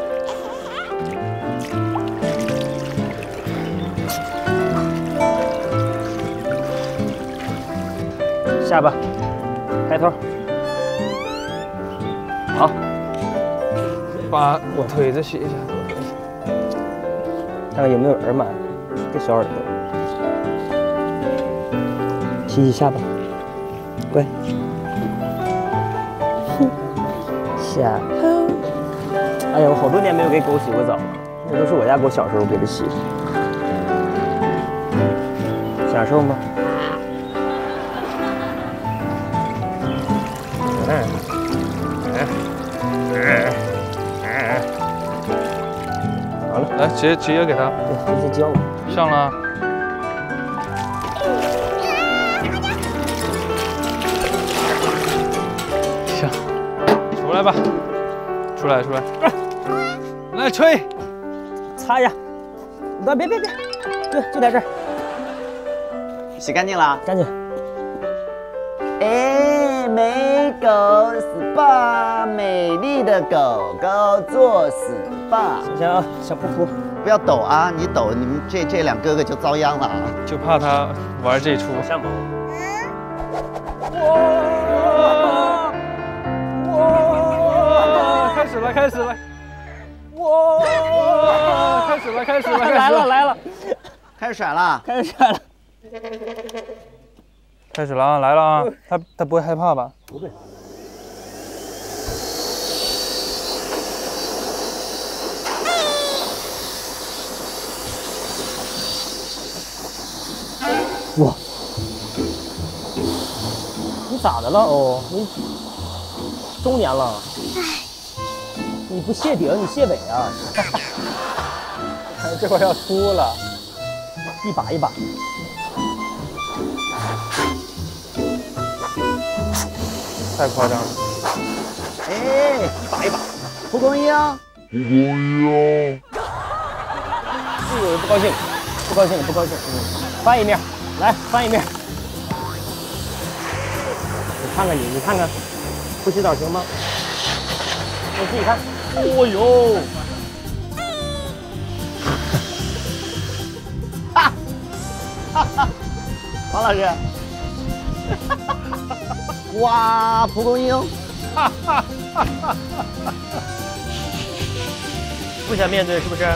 下巴，抬头。好。 把我腿子洗一下， 看看有没有耳螨，这小耳朵。洗洗下巴，乖。下。哎呀，我好多年没有给狗洗过澡了，那都是我家狗小时候给它洗的。享受吗？嗯。嗯。好了， 来直接直接给他， 对，直接浇了， 上了。行，出来吧，出来出来，来吹， 擦呀，别别别别，对，就在这儿， 洗干净了， 干净。 哎，美狗 S P A， 美丽的狗狗做 S P A。 行啊，小噗噗， 不要抖啊！你抖，你们这这两哥哥就遭殃了啊！ 就怕他玩这出。 下毛。 哇哇！开始始了，开始了！哇！开始了，开始了， 来了来了， 开始甩了， 开始甩了， 开始了啊！来了啊！他他不会害怕吧？ 不会。哇！你咋的了哦？你中年了？你不谢顶，你谢尾啊！这会儿要秃了，一把一把。 太夸张了！ 哎，一把一把，蒲公英，蒲公英， 这个不高兴，不高兴，不高兴。嗯，翻一面，来翻一面。你看看你，你看看，不洗澡行吗？你自己看。哦呦！ 哈，哈哈，王老师，哇，蒲公英，哈哈哈哈！ 不想面对是不是？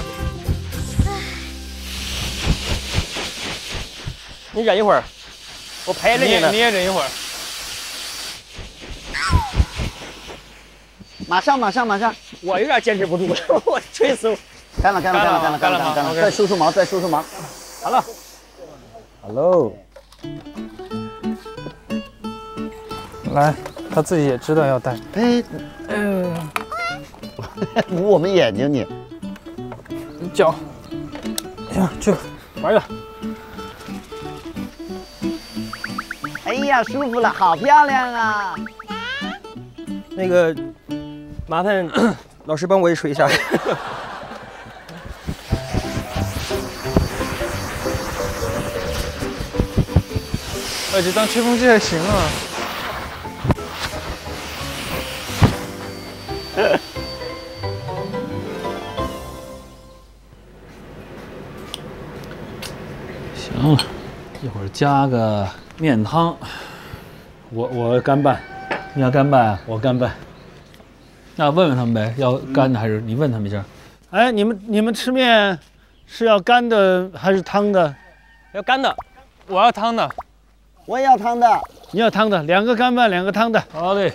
你忍一会儿，我陪着你呢。 你也忍一会儿。 马上，马上，马上！ 我有点坚持不住了，我吹死我！ 干了，干了，干了，干了，干了，干了！再梳梳毛，再梳梳毛。 好了 ，Hello。 来，他自己也知道要戴。 哎，嗯，捂我们眼睛你。 脚。哎呀，去玩去。 哎呀，舒服了，好漂亮啊！ 那个，麻烦老师帮我也吹一下。 哎，这当吹风机还行啊。 行了，一会儿加个面汤。 我我干拌， 你要干拌啊？ 我干拌。 那问问他们呗，要干的还是你问他们一下？ 哎，你们你们吃面是要干的还是汤的？ 要干的， 我要汤的。 我也要汤的。 你要汤的，两个干拌，两个汤的。 好嘞。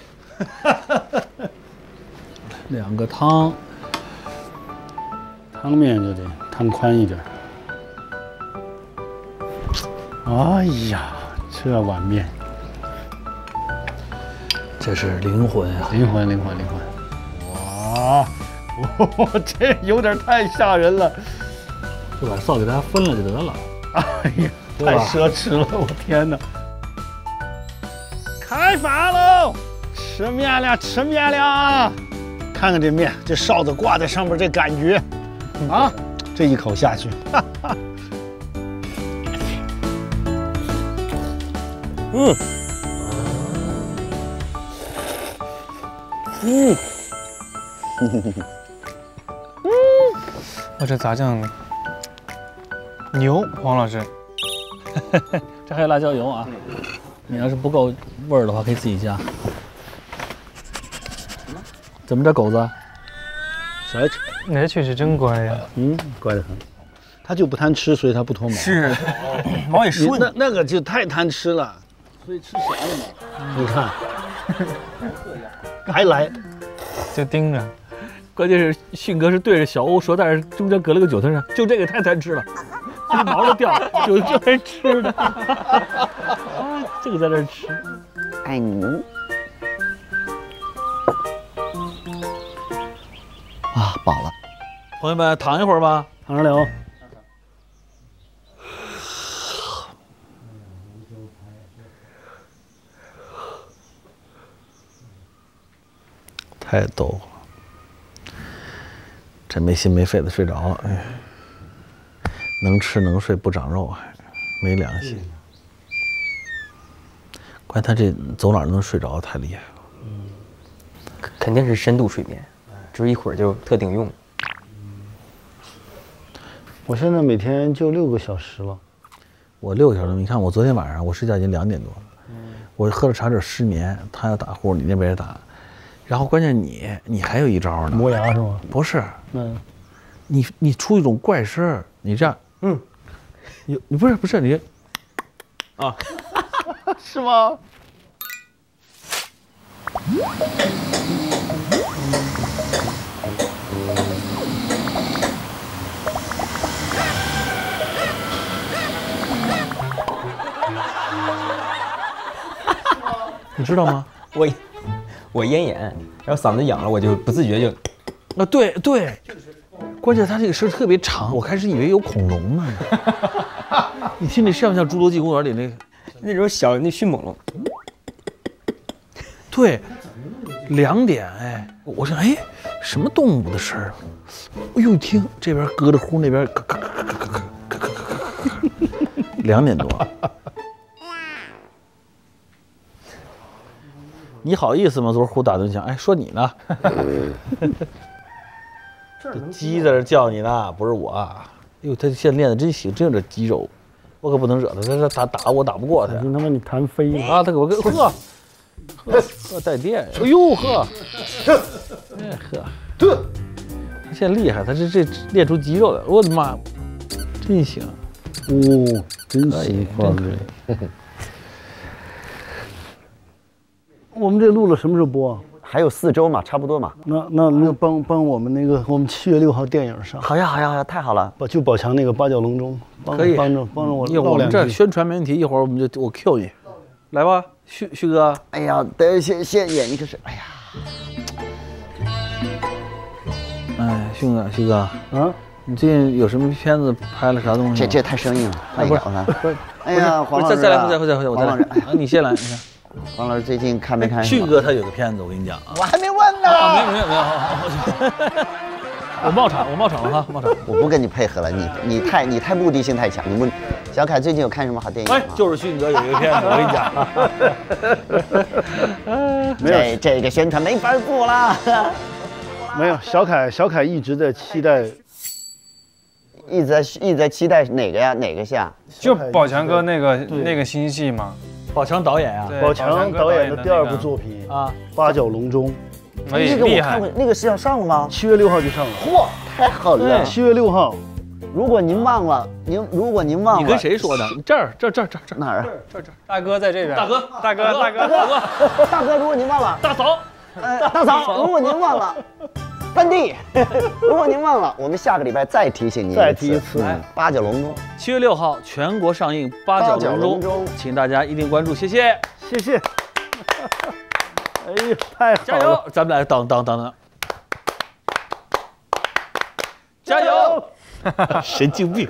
两个汤， 汤面就得汤宽一点。哎呀，这碗面， 这是灵魂啊！ 灵魂，灵魂，灵魂！哇，哦，这有点太吓人了。 就把臊给大家分了就得了。 哎呀，太奢侈了，我天哪！开饭喽！吃面了，吃面了！看看这面，这哨子挂在上面，这感觉啊，这一口下去，哈哈。 嗯，嗯， 嗯，我这炸酱牛，黄老师， 这还有辣椒油啊！你要是不够味儿的话，可以自己加。怎么着，狗子？ 小爱吃， 那确实真乖呀。 嗯，乖得很。他就不贪吃，所以他不脱毛。 是，毛也顺。 那那个就太贪吃了。所以吃咸了嘛？你看，还来， 就盯着。 关键是迅哥是对着小欧说，但是中间隔了个九头人，就这个太贪吃了，这毛都掉了，有这还吃的，这个在这吃， 爱你。啊，饱了。 朋友们，躺一会儿吧， 躺着聊。 太逗了，这没心没肺的睡着了，哎，能吃能睡不长肉，还没良心。关键他这走哪儿都能睡着，太厉害了。 嗯，肯定是深度睡眠，就是一会儿就特顶用。 我现在每天就六个小时了。 我六个小时，你看我昨天晚上我睡觉已经两点多了，我喝了茶底失眠，他要打呼，你那边也打。 然后关键你你还有一招呢， 磨牙是吗？ 不是， 嗯， 你你出一种怪声儿，你这样， 嗯， 你你不是不是你，啊， 是吗？ 你知道吗？ 我我咽炎，然后嗓子痒了，我就不自觉就， 啊，对对，关键他这个声特别长，我开始以为有恐龙呢。你听这像不像《侏罗纪公园》里那个那种小那迅猛龙？ 对，两点哎，我想哎，什么动物的声儿？哎呦，听这边咯的呼，那边咯咯咯咯咯咯咯咯咯，两点多。你好意思吗？昨儿胡打盹响，哎，说你呢。这鸡在这叫你呢，不是我。哎呦，他现在练的真行，真有点肌肉，我可不能惹他，他他打打我打不过他。 你他妈你弹飞了啊！他给我跟呵呵呵带电，哎呦呵，哎呵，他现在厉害，他这这练出肌肉来，我的妈，真行， 哦，真喜欢这。我们这录了什么时候播啊？ 还有四周嘛，差不多嘛。 那那那帮帮我们那个，我们七月六号电影上。 好呀好呀好呀，太好了！ 把就宝强那个八角笼中，帮可以帮着帮着我一会儿我们唠两句。 这宣传没问题，一会儿我们就我 Q 你，来吧，旭旭哥。 哎呀，得先先演一个是，哎呀， 哎，旭哥旭哥， 啊， 你最近有什么片子拍了啥东西？ 这这太生硬了，换一个啊！哎呀，黄老师， 再再来再来再来，我再来。啊，你先来，你看。 黄老师最近看没看？ 旭哥他有个片子，我跟你讲啊。 我还没问呢。 啊，没有没有没有，我冒场我冒场了哈，冒场。 我不跟你配合了，你你太你太目的性太强。你们小凯最近有看什么好电影吗？ 哎，就是旭哥有一个片子，我跟你讲。 这这个宣传没法做了。 没有，小凯小凯一直在期待， 一直在一直在期待哪个呀？哪个下？ 就宝强哥那个那个新戏嘛。 宝强导演啊， 宝强导演的第二部作品啊， 《八角笼中》。 哎， 这个厉害！ 那个是要上了吗？ 七月六号就上了。 嚯，太好了！ 七月六号。 如果您忘了，您如果您忘了， 你跟谁说的？这儿这儿这儿这儿这儿哪儿啊？ 这儿这儿。 大哥在这边。 大哥， 大哥，大哥， 大哥，大哥，如果您忘了， 大嫂， 呃，大嫂，如果您忘了。班弟，如果您忘了，我们下个礼拜再提醒您， 再提一次。 嗯、八角笼中， 七月六号全国上映《八角笼中》，请大家一定关注，谢谢， 谢谢。哎呀，太好了！ 加油！咱们来当当当当，加油！神经病！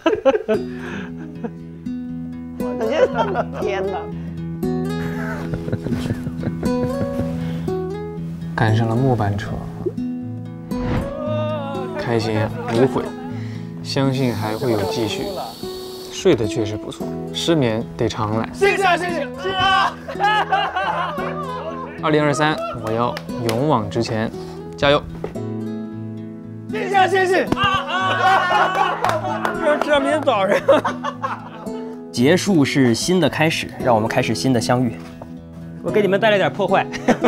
天哪！ 赶上了末班车，开心无悔，相信还会有继续。睡得确实不错，失眠得常来。 谢谢谢谢是啊！ 二零二三，我要勇往直前，加油！ 谢谢谢谢啊啊！ 这这明天早上。结束是新的开始，让我们开始新的相遇。我给你们带来点破坏。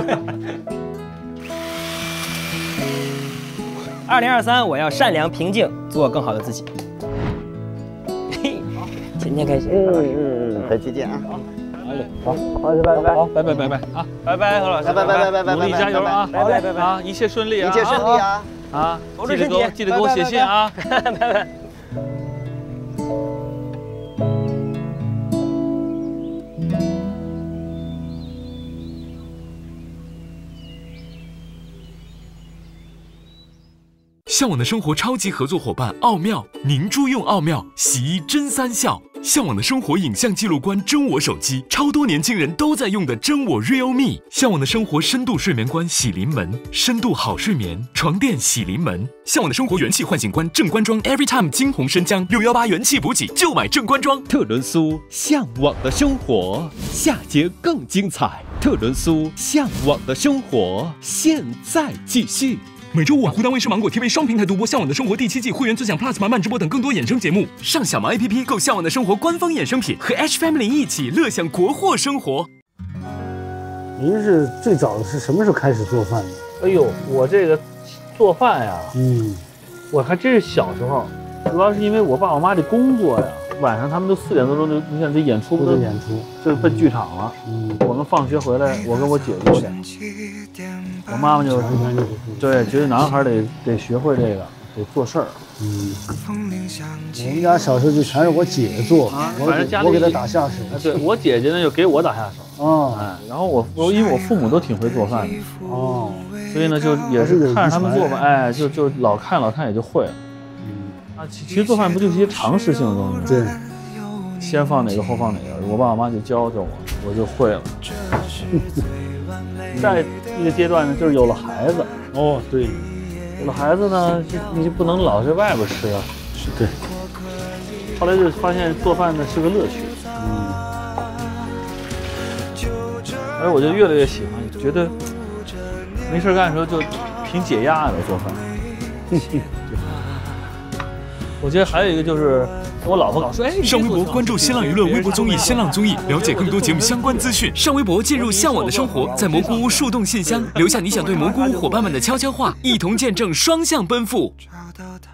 二零二三，我要善良平静，做更好的自己。嘿，今天开始， 嗯嗯嗯，回去见啊！ 好，好，拜拜，好，拜拜拜拜啊，拜拜，何老师， 拜拜拜拜拜拜， 努力加油啊！ 拜拜拜拜啊，一切顺利啊！ 一切顺利啊！ 啊，记得给我记得给我写信啊！ 拜拜。 向往的生活超级合作伙伴奥妙凝珠用奥妙洗衣真三效，向往的生活影像记录观真我手机，超多年轻人都在用的真我 Realme， 向往的生活深度睡眠观洗临门，深度好睡眠床垫洗临门，向往的生活元气唤醒观正官庄 Everytime 金红生姜六一八元气补给就买正官庄。 特仑苏向往的生活，下节更精彩。特仑苏向往的生活，现在继续。 每周五湖南卫视芒果 T V 双平台独播《向往的生活》第七季会员尊享 Plus 满满直播等更多衍生节目。上小芒 A P P 购《向往的生活》官方衍生品，和 H Family 一起乐享国货生活。 您是最早是什么时候开始做饭的？ 哎呦，我这个做饭呀， 嗯， 我还真是小时候，主要是因为我爸我妈这工作呀，晚上他们都四点多钟就，你看这演出不都演出， 就奔剧场了。 嗯， 我们放学回来，我跟我姐姐去，我妈妈就对，觉得男孩得得学会这个，得做事儿。嗯， 我们家小时候就全是我姐做， 啊、 我反正家里我给她打下手。 啊，对我姐姐呢就给我打下手。 哦， 哎，然后我我因为我父母都挺会做饭的。 哦， 所以呢就也是看着他们做饭，哎，就就老看老看也就会了。嗯，啊，其其实做饭不就是一些常识性的东西？ 对， 先放哪个后放哪个，我爸我妈就教教我，我就会了。再一个阶段呢，就是有了孩子。 哦，对， 有了孩子呢，就你就不能老在外边吃啊。 对。 后来就发现做饭呢是个乐趣。 嗯。 而我就越来越喜欢，觉得没事干的时候就挺解压的做饭。我觉得还有一个就是我老婆老说，哎， 上微博关注新浪舆论微博综艺新浪综艺，了解更多节目相关资讯。上微博进入向往的生活，在蘑菇屋树洞信箱留下你想对蘑菇屋伙伴们的悄悄话，一同见证双向奔赴。找到它